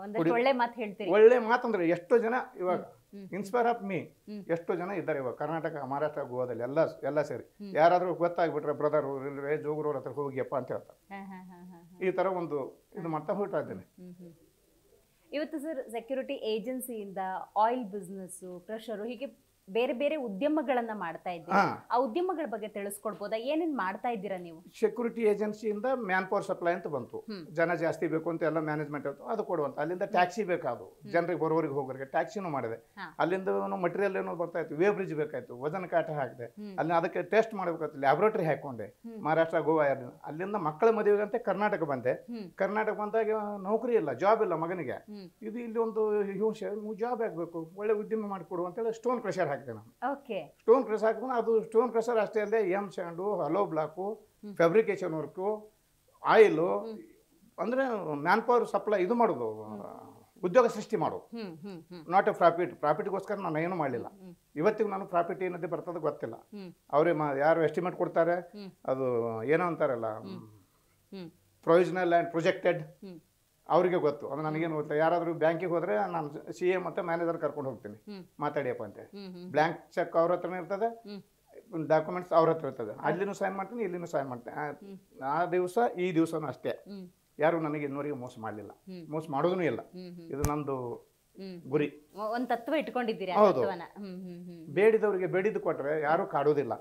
ಒಳ್ಳೆ ಮಾತಂದ್ರೆ ಎಷ್ಟೋ ಜನ ಇವಾಗ ಇನ್ಸ್ಪೈರ್ ಆಫ್ ಮೀ ಎಷ್ಟೋ ಜನ ಇದ್ದಾರೆ ಇವಾಗ ಕರ್ನಾಟಕ, ಮಹಾರಾಷ್ಟ್ರ, ಗೋವಾದಲ್ಲಿ ಎಲ್ಲ ಎಲ್ಲ ಸೇರಿ. ಯಾರಾದ್ರೂ ಗೊತ್ತಾಗ್ಬಿಟ್ರೆ ಬ್ರದರ್ ಇಲ್ವೇ ಜೋಗುರವ್ರ ಹತ್ರ ಹೋಗಿಯಪ್ಪ ಅಂತ ಹೇಳ್ತಾರೆ. ಈ ತರ ಒಂದು ಇದು ಮಾಡ್ತಾ ಹೋಗ್ತಾ ಇದ್ದೇನೆ. ಇವತ್ತು ಸರ್ ಸೆಕ್ಯೂರಿಟಿ ಏಜೆನ್ಸಿಯಿಂದ ಆಯಿಲ್ ಬಿಸ್ನೆಸ್, ಕ್ರಷರು, ಹೀಗೆ ಬೇರೆ ಬೇರೆ ಉದ್ಯಮಗಳನ್ನ ಮಾಡ್ತಾ ಇದ್ದೀರಾ. ಆ ಉದ್ಯಮಗಳ ಬಗ್ಗೆ ತಿಳಿಸ್ಕೊಡ್ಬೋದಾ? ಏನೇನ್ ಮಾಡ್ತಾ ಇದ್ದೀರಾ ನೀವು? ಸೆಕ್ಯೂರಿಟಿ ಏಜೆನ್ಸಿಯಿಂದ ಮ್ಯಾನ್ ಪವರ್ ಸಪ್ಲೈ ಅಂತ ಬಂತು. ಜನ ಜಾಸ್ತಿ ಬೇಕು ಅಂತ ಎಲ್ಲ ಮ್ಯಾನೇಜ್ಮೆಂಟ್ ಇತ್ತು, ಅದು ಕೊಡುವಂತ. ಅಲ್ಲಿಂದ ಟ್ಯಾಕ್ಸಿ ಬೇಕಾದ್ರು ಜನರಿಗೆ ಬರೋರಿಗೆ ಹೋಗೋರಿಗೆ, ಟ್ಯಾಕ್ಸಿನೂ ಮಾಡಿದೆ. ಅಲ್ಲಿಂದ ಮಟೀರಿಯಲ್ ಏನೋ ಬರ್ತಾ ಇತ್ತು, ವೇ ಬ್ರಿಡ್ಜ್ ಬೇಕಾಯ್ತು, ವಜನ ಕಾಟ ಹಾಕಿದೆ. ಅಲ್ಲಿ ಅದಕ್ಕೆ ಟೆಸ್ಟ್ ಮಾಡಬೇಕಾಯ್ತು, ಲ್ಯಾಬ್ರೋಟರಿ ಹಾಕೊಂಡೆ. ಮಹಾರಾಷ್ಟ್ರ, ಗೋವಾ, ಅಲ್ಲಿಂದ ಮಕ್ಕಳ ಮದುವೆಗಂತೆ ಕರ್ನಾಟಕ ಬಂದೆ. ಕರ್ನಾಟಕ ಬಂದಾಗ ನೌಕರಿ ಇಲ್ಲ, ಜಾಬ್ ಇಲ್ಲ ಮಗನಿಗೆ. ಇದು ಇಲ್ಲಿ ಒಂದು ಜಾಬ್ ಆಗ್ಬೇಕು, ಒಳ್ಳೆ ಉದ್ಯಮ ಮಾಡಿಕೊಡು ಅಂತೇಳಿ ಸ್ಟೋನ್ ಕ್ರಷರ್ ಹಾಕಿದೆ ನಾನು. ಓಕೆ. ಸ್ಟೋನ್ ಕ್ರಷರ್ ಹಾಕಿದ್ರೆ ಅದು ಸ್ಟೋನ್ ಕ್ರಷರ್ ಅಷ್ಟೇ ಅಲ್ಲದೆ M sand, hollow block, fabrication work, oil, ಅಂದರೆ ಮ್ಯಾನ್ ಪವರ್ ಸಪ್ಲೈ ಇದು ಮಾಡೋದು, ಉದ್ಯೋಗ ಸೃಷ್ಟಿ ಮಾಡೋದು. Not A profit. ಪ್ರಾಫಿಟ್ಗೋಸ್ಕರ ನಾನು ಏನು ಮಾಡಲಿಲ್ಲ. ಇವತ್ತಿಗೂ ನಾನು ಪ್ರಾಫಿಟ್ ಏನದೇ ಬರ್ತದೆ ಗೊತ್ತಿಲ್ಲ. ಅವರೇ ಮಾ ಯಾರು ಎಸ್ಟಿಮೇಟ್ ಕೊಡ್ತಾರೆ, ಅದು ಏನೋ ಅಂತಾರಲ್ಲ ಪ್ರೊವಿಷನಲ್ ಆ್ಯಂಡ್ ಪ್ರೊಜೆಕ್ಟೆಡ್, ಅವರಿಗೆ ಗೊತ್ತು. ಅದು ನನಗೇನು ಗೊತ್ತು. ಯಾರಾದರೂ ಬ್ಯಾಂಕಿಗೆ ಹೋದರೆ ನಾನು ಸಿ ಎ ಮತ್ತು ಮ್ಯಾನೇಜರ್ ಕರ್ಕೊಂಡು ಹೋಗ್ತೀನಿ, ಮಾತಾಡಿಯಪ್ಪ ಅಂತೇಳಿ. ಬ್ಲ್ಯಾಂಕ್ ಚೆಕ್ ಅವ್ರ ಹತ್ರನೇ ಇರ್ತದೆ, ಡಾಕ್ಯುಮೆಂಟ್ಸ್ ಅವ್ರ ಹತ್ರ ಇರ್ತದೆ. ಅಲ್ಲಿನೂ ಸೈನ್ ಮಾಡ್ತೀನಿ, ಇಲ್ಲಿನೂ ಸೈನ್ ಮಾಡ್ತೀನಿ. ಆ ದಿವಸ ಈ ದಿವಸನೂ ಅಷ್ಟೇ. ಯಾರು ನನಗೆ ಇನ್ನೂರಿಗೆ ಮೋಸ ಮಾಡಲಿಲ್ಲ, ಮೋಸ ಮಾಡೋದೂ ಇಲ್ಲ. ಇದು ನಂದು ಗುರಿ. ಒಂದು ತತ್ವ ಇಟ್ಕೊಂಡಿದ್ದೀರಿ. ಹೌದು. ಬೇಡಿದವರಿಗೆ ಬೇಡಿದ್ದು ಕೊಟ್ಟರೆ ಯಾರೂ ಕಾಡೋದಿಲ್ಲ.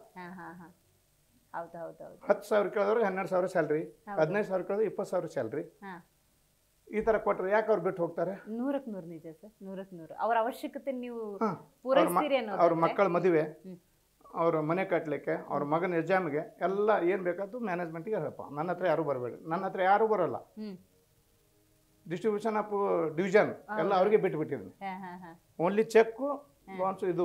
ಹತ್ತು ಸಾವಿರ ಕೇಳಿದವ್ರಿಗೆ ಹನ್ನೆರಡು ಸಾವಿರ ಸ್ಯಾಲ್ರಿ, ಹದಿನೈದು ಸಾವಿರ ಕೇಳಿದ್ರೆ ಇಪ್ಪತ್ತು ಸಾವಿರ ಸ್ಯಾಲ್ರಿ, ಈ ತರ ಕೊಟ್ಟರೆ ಯಾಕೆ ಅವ್ರು ಬಿಟ್ಟು ಹೋಗ್ತಾರೆ? ನೂರಕ್ಕೆ ನೂರು ನಿಜ ಸರ್, ನೂರಕ್ಕೆ ನೂರು. ಅವ್ರ ಅವಶ್ಯಕತೆ ನೀವು ಪೂರೈಸ್ತೀರಿ ಅನ್ನೋದು. ಅವ್ರ ಮಕ್ಕಳ ಮದುವೆ, ಅವ್ರ ಮನೆ ಕಟ್ಟಲಿಕ್ಕೆ, ಅವ್ರ ಮಗನ ಎಕ್ಸಾಮ್ಗೆ ಎಲ್ಲ ಏನು ಬೇಕಾದ್ದು ಮ್ಯಾನೇಜ್ಮೆಂಟ್ಗೆ ಹೇಳಪ್ಪ. ನನ್ನ ಹತ್ರ ಯಾರು ಬರಬೇಡಿ, ನನ್ನ ಹತ್ರ ಯಾರು ಬರೋಲ್ಲ. ಡಿಸ್ಟ್ರಿಬ್ಯೂಷನ್ ಆಫ್ ಡಿವಿಷನ್ ಎಲ್ಲ ಅವ್ರಿಗೆ ಬಿಟ್ಟುಬಿಟ್ಟಿದ್ದೀನಿ. ಓನ್ಲಿ ಚೆಕ್ಕು ಬಾನ್ಸು ಇದು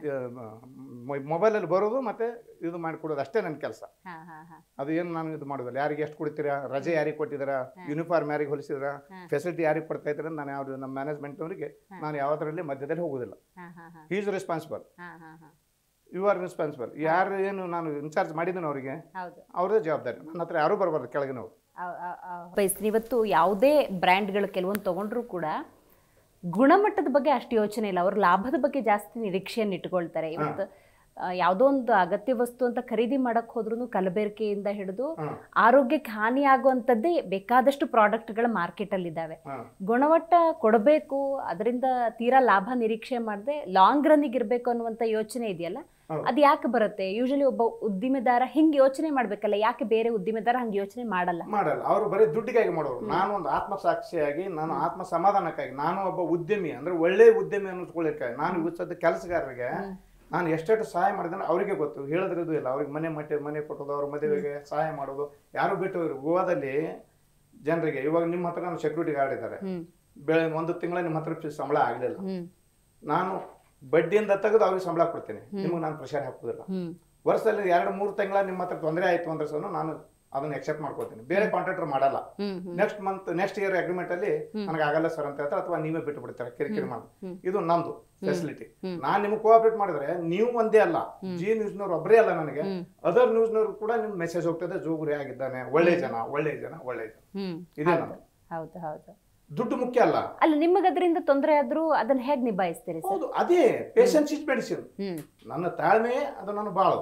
ಮೊಬೈಲಲ್ಲಿ ಬರೋದು ಮತ್ತೆ ಇದು ಮಾಡಿಕೊಡೋದು ಅಷ್ಟೇ ನನ್ನ ಕೆಲಸ. ಅದು ಏನು ನಾನು ಇದು ಮಾಡೋದಿಲ್ಲ. ಯಾರಿಗೆ ಎಷ್ಟು ಕೊಡ್ತೀರಾ, ರಜೆ ಯಾರಿಗೆ ಕೊಟ್ಟಿದ್ದೀರಾ, ಯೂನಿಫಾರ್ಮ್ ಯಾರಿಗೆ ಹೊಲಿಸಿದ್ರ, ಫೆಸಿಲಿಟಿ ಯಾರಿಗೆ ಕೊಡ್ತಾ ಇದ್ದೀರ, ನಾನು ಯಾವ್ದು ನಮ್ಮ ಮ್ಯಾನೇಜ್ಮೆಂಟ್ ಅವರಿಗೆ ನಾನು ಯಾವುದರಲ್ಲಿ ಮಧ್ಯದಲ್ಲಿ ಹೋಗೋದಿಲ್ಲ. He is responsible, you are responsible. ಯಾರು ಏನು ನಾನು ಇನ್ಚಾರ್ಜ್ ಮಾಡಿದ್ದೀನಿ ಅವರಿಗೆ ಅವ್ರದೇ ಜವಾಬ್ದಾರಿ. ನನ್ನ ಹತ್ರ ಯಾರೂ ಬರಬಾರ್ದು ಕೆಳಗಿನವ್ರು. ಇವತ್ತು ಯಾವುದೇ ಬ್ರ್ಯಾಂಡ್ಗಳು ಕೆಲವೊಂದು ತಗೊಂಡ್ರು ಕೂಡ ಗುಣಮಟ್ಟದ ಬಗ್ಗೆ ಅಷ್ಟು ಯೋಚನೆ ಇಲ್ಲ, ಅವ್ರ ಲಾಭದ ಬಗ್ಗೆ ಜಾಸ್ತಿ ನಿರೀಕ್ಷೆಯನ್ನು ಇಟ್ಕೊಳ್ತಾರೆ. ಇವತ್ತು ಯಾವುದೋ ಒಂದು ಅಗತ್ಯ ವಸ್ತು ಅಂತ ಖರೀದಿ ಮಾಡಕ್ ಹೋದ್ರೂ ಕಲಬೆರಕೆಯಿಂದ ಹಿಡಿದು ಆರೋಗ್ಯಕ್ಕೆ ಹಾನಿ ಆಗುವಂಥದ್ದೇ ಬೇಕಾದಷ್ಟು ಪ್ರಾಡಕ್ಟ್ಗಳ ಮಾರ್ಕೆಟಲ್ಲಿ ಇದ್ದಾವೆ. ಗುಣಮಟ್ಟ ಕೊಡಬೇಕು, ಅದರಿಂದ ತೀರಾ ಲಾಭ ನಿರೀಕ್ಷೆ ಮಾಡದೆ ಲಾಂಗ್ ರನ್ನಿಗೆ ಇರಬೇಕು ಅನ್ನುವಂಥ ಯೋಚನೆ ಇದೆಯಲ್ಲ, ಅದು ಯಾಕೆ ಬರುತ್ತೆ? ಯೂಶಲಿ ಒಬ್ಬ ಉದ್ದಿಮೆದಾರ ಹಿಂಗೆ ಯೋಚನೆ ಮಾಡ್ಬೇಕಲ್ಲ, ಯಾಕೆ ಬೇರೆ ಉದ್ದಿಮೆದಾರ ಹಂಗೆ ಯೋಚನೆ ಮಾಡಲ್ಲ? ಮಾಡಲ್ಲ. ಅವರು ಬರೀ ದುಡ್ಡಿಗಾಗಿ ಮಾಡೋರು. ನಾನು ಒಂದು ಆತ್ಮಸಾಕ್ಷಿಯಾಗಿ, ನಾನು ಆತ್ಮ ಸಮಾಧಾನಕ್ಕಾಗಿ, ನಾನು ಒಬ್ಬ ಉದ್ಯಮಿ ಅಂದ್ರೆ ಒಳ್ಳೆ ಉದ್ಯಮಿ ಅನ್ನಿಸ್ಕೊಳ್ಳಿಕ್ಕೆ, ನಾನು ಇವತ್ತು ಕೆಲಸಗಾರರಿಗೆ ನಾನು ಎಷ್ಟೆಷ್ಟು ಸಹಾಯ ಮಾಡಿದ್ರೆ ಅವರಿಗೆ ಗೊತ್ತು. ಹೇಳಿದ್ರದು ಇಲ್ಲ. ಅವ್ರಿಗೆ ಮನೆ ಮಟ್ಟೆ ಮನೆ ಕೊಟ್ಟೋದು, ಅವ್ರ ಮದುವೆಗೆ ಸಹಾಯ ಮಾಡೋದು, ಯಾರು ಬಿಟ್ಟು ಗೋವಾದಲ್ಲಿ ಜನರಿಗೆ. ಇವಾಗ ನಿಮ್ಮ ಹತ್ರ ನಾನು ಸೆಕ್ಯೂರಿಟಿ ಗಾರ್ಡ್ ಇದ್ದಾರೆ, ಬೆಳೆ ಒಂದು ತಿಂಗಳ ನಿಮ್ಮ ಹತ್ರ ಸಂಬಳ ಆಗಲಿಲ್ಲ, ನಾನು ಬಡ್ಡಿಯಿಂದ ತೆಗೆದು ಅವ್ರಿಗೆ ಸಂಬಳ ಕೊಡ್ತೀನಿ. ನಿಮಗೆ ನಾನು ಪ್ರೆಷರ್ ಹಾಕೋದಿಲ್ಲ. ವರ್ಷದಲ್ಲಿ ಎರಡು ಮೂರು ತಿಂಗಳ ನಿಮ್ಮ ಹತ್ರ ತೊಂದರೆ ಆಯ್ತು ಅಂದ್ರೆ ಸಹ ನಾನು ಅದನ್ನ ಎಕ್ಸೆಪ್ಟ್ ಮಾಡ್ಕೊತೀನಿ. ಬೇರೆ ಕಾಂಟ್ರಾಕ್ಟರ್ ಮಾಡಲ್ಲ. Next month next year agreement ಅಲ್ಲಿ ನನಗೆ ಆಗಲ್ಲ ಸರ್ ಅಂತ ಹೇಳ್ತಾರೆ, ಅಥವಾ ನೀವೇ ಬಿಟ್ಟು ಬಿಡ್ತಾರೆ ಕಿರಿಕಿರಿ ಮಾಡಿ. ಇದು ನಮ್ದು ಫೆಸಿಲಿಟಿ. ನಾನ್ ನಿಮ್ಗೆ ಕೋಆಪರೇಟ್ ಮಾಡಿದ್ರೆ ನೀವು ಒಂದೇ ಅಲ್ಲ, ಜಿ ನ್ಯೂಸ್ನವ್ರು ಒಬ್ಬರೇ ಅಲ್ಲ, ನನಗೆ ಅದರ್ ನ್ಯೂಸ್ನವ್ರು ಕೂಡ ನಿಮ್ ಮೆಸೇಜ್ ಹೋಗ್ತದೆ, ಜೋಗುರಿ ಆಗಿದ್ದಾನೆ, ಒಳ್ಳೆ ಜನ ಒಳ್ಳೆ ಜನ ಒಳ್ಳೆ ಜನ. ಇದೇ ನಾನು. ಹೌದು ಹೌದು. ದುಡ್ಡು ಮುಖ್ಯ ಅಲ್ಲ. ಅಲ್ಲ, ನಿಮಗೆ ಅದರಿಂದ ತೊಂದರೆ ಆದ್ರೂ ಅದನ್ನ ಹೇಗೆ ನಿಭಾಯಿಸ್ತೀರಿ? ಹೌದು, ಅದೇ ಪೇಷನ್ಸ್ ಇಸ್ ಮೆಡಿಸಿನ್. ನನ್ನ ತಾಳ್ಮೆ ಅದು ನಾನು ಬಾಳು.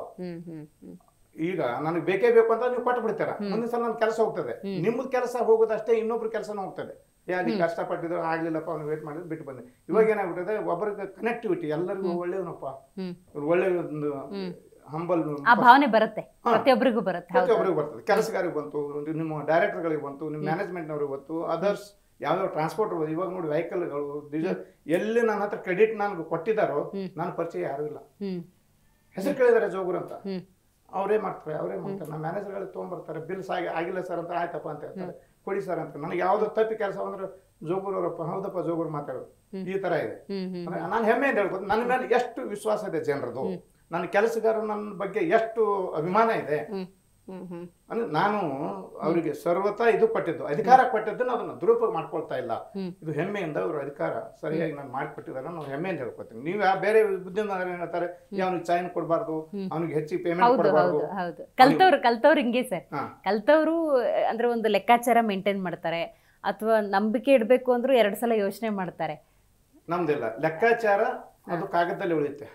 ಈಗ ನನಗೆ ಬೇಕೇ ಬೇಕು ಅಂತ ನೀವು ಕೊಟ್ಟು ಬಿಡ್ತೀರ, ಮುಂದಿನ ಸಲ ನನ್ನ ಕೆಲಸ ಹೋಗ್ತದೆ. ನಿಮ್ಮದು ಕೆಲಸ ಹೋಗೋದಷ್ಟೇ, ಇನ್ನೊಬ್ರ ಕೆಲಸನೂ ಹೋಗ್ತದೆ. ಯಾ ನೀವು ಕಷ್ಟಪಟ್ಟಿದ್ರು ಆಗ್ಲಿಲ್ಲಪ್ಪ, ಅವ್ನು ವೇಟ್ ಮಾಡಿದ್ರೆ ಬಿಟ್ಟು ಬಂದೆ. ಇವಾಗ ಏನಾಗ್ಬಿಟ್ಟಿದೆ, ಒಬ್ಬರಿಗೆ ಕನೆಕ್ಟಿವಿಟಿ, ಎಲ್ಲರಿಗೂ ಒಳ್ಳೆಯವನಪ್ಪ, ಒಳ್ಳೆ ಒಂದು ಹಂಬಲ್ ಭಾವನೆ ಬರುತ್ತೆ, ಪ್ರತಿಯೊಬ್ಬರಿಗೂ ಬರುತ್ತೆ. ಪ್ರತಿಯೊಬ್ಬರಿಗೂ ಬರ್ತದೆ. ಕೆಲಸಗಾರಿಗೆ ಬಂತು, ನಿಮ್ಮ ಡೈರೆಕ್ಟರ್ಗಳಿಗೆ ಬಂತು, ನಿಮ್ಮ ಮ್ಯಾನೇಜ್ಮೆಂಟ್ನವ್ರಿಗೆ ಬಂತು, ಅದರ್ಸ್ ಯಾವ್ಯಾವ ಟ್ರಾನ್ಸ್ಪೋರ್ಟ್. ಇವಾಗ ನೋಡಿ ವೆಹಿಕಲ್ಗಳು, ಡೀಸೆಲ್, ಎಲ್ಲಿ ನನ್ನ ಹತ್ರ ಕ್ರೆಡಿಟ್ ನನಗೆ ಕೊಟ್ಟಿದ್ದಾರೋ ನನ್ನ ಪರಿಚಯ ಯಾರು ಇಲ್ಲ. ಹೆಸರು ಕೇಳಿದಾರೆ ಜೋಗುರು ಅಂತ, ಅವರೇ ಮಾಡ್ತಾರೆ ಅವರೇ ಮಾಡ್ತಾರೆ. ನಮ್ಮ ಮ್ಯಾನೇಜರ್ಗಳಿಗೆ ತೊಗೊಂಡ್ಬರ್ತಾರೆ, ಬಿಲ್ಸ್ ಆಗಿ ಆಗಿಲ್ಲ ಸರ್ ಅಂತ, ಆಯ್ತಪ್ಪ ಅಂತ ಹೇಳ್ತಾರೆ, ಕೊಡಿ ಸರ್ ಅಂತ. ನನಗೆ ಯಾವ್ದು ತಪ್ಪಿ ಕೆಲಸ ಅಂದ್ರೆ ಜೋಗುರು ಅವರಪ್ಪ, ಹೌದಪ್ಪ ಜೋಗುರು ಮಾತಾಡೋದು, ಈ ತರ ಇದೆ. ನಾನು ಹೆಮ್ಮೆಯಿಂದ ಹೇಳ್ಬೋದು, ನನ್ನ ಮೇಲೆ ಎಷ್ಟು ವಿಶ್ವಾಸ ಇದೆ ಜನರದು, ನನ್ನ ಕೆಲಸಗಾರ ನನ್ನ ಬಗ್ಗೆ ಎಷ್ಟು ಅಭಿಮಾನ ಇದೆ. ಅಂದ್ರೆ ನಾನು ಅವರಿಗೆ ಸರ್ವತಾ ಇದು ಕೊಟ್ಟಿದ್ದು, ಅಧಿಕಾರ ಕೊಟ್ಟಿದ್ದನ್ನು ಅದನ್ನ ದುರುಪಯೋಗ ಮಾಡ್ಕೊಳ್ತಾ ಇಲ್ಲ. ಇದು ಹೆಮ್ಮೆಯಿಂದ ಅವರು ಅಧಿಕಾರ ಸರಿಯಾಗಿ ನಾನು ಮಾಡಿಕೊಟ್ಟಿದ್ದಾರೆ, ನಾನು ಹೆಮ್ಮೆಯಿಂದ ಹೇಳ್ಕೊತೀನಿ. ನೀವು ಬೇರೆ ಉದ್ಯಮದಾರ ಹೇಳ್ತಾರೆ, ಅವನಿಗೆ ಚೈನ್ ಕೊಡಬಾರ್ದು, ಅವನಿಗೆ ಹೆಚ್ಚಿಗೆ ಪೇಮೆಂಟ್ ಕೊಡಬಾರ್ದು. ಕಲ್ತವ್ರು ಕಲ್ತವ್ರು ಹಿಂಗೆ ಸರ್, ಕಲ್ತವ್ರು ಅಂದ್ರೆ ಒಂದು ಲೆಕ್ಕಾಚಾರ ಮೇಂಟೈನ್ ಮಾಡ್ತಾರೆ, ಅಥವಾ ನಂಬಿಕೆ ಇಡಬೇಕು ಅಂದ್ರೂ ಎರಡು ಸಲ ಯೋಚನೆ ಮಾಡ್ತಾರೆ. ನಮ್ದಿಲ್ಲ ಲೆಕ್ಕಾಚಾರ, ಅದು ಕಾಗದದಲ್ಲಿ ಉಳಿಯುತ್ತೆ.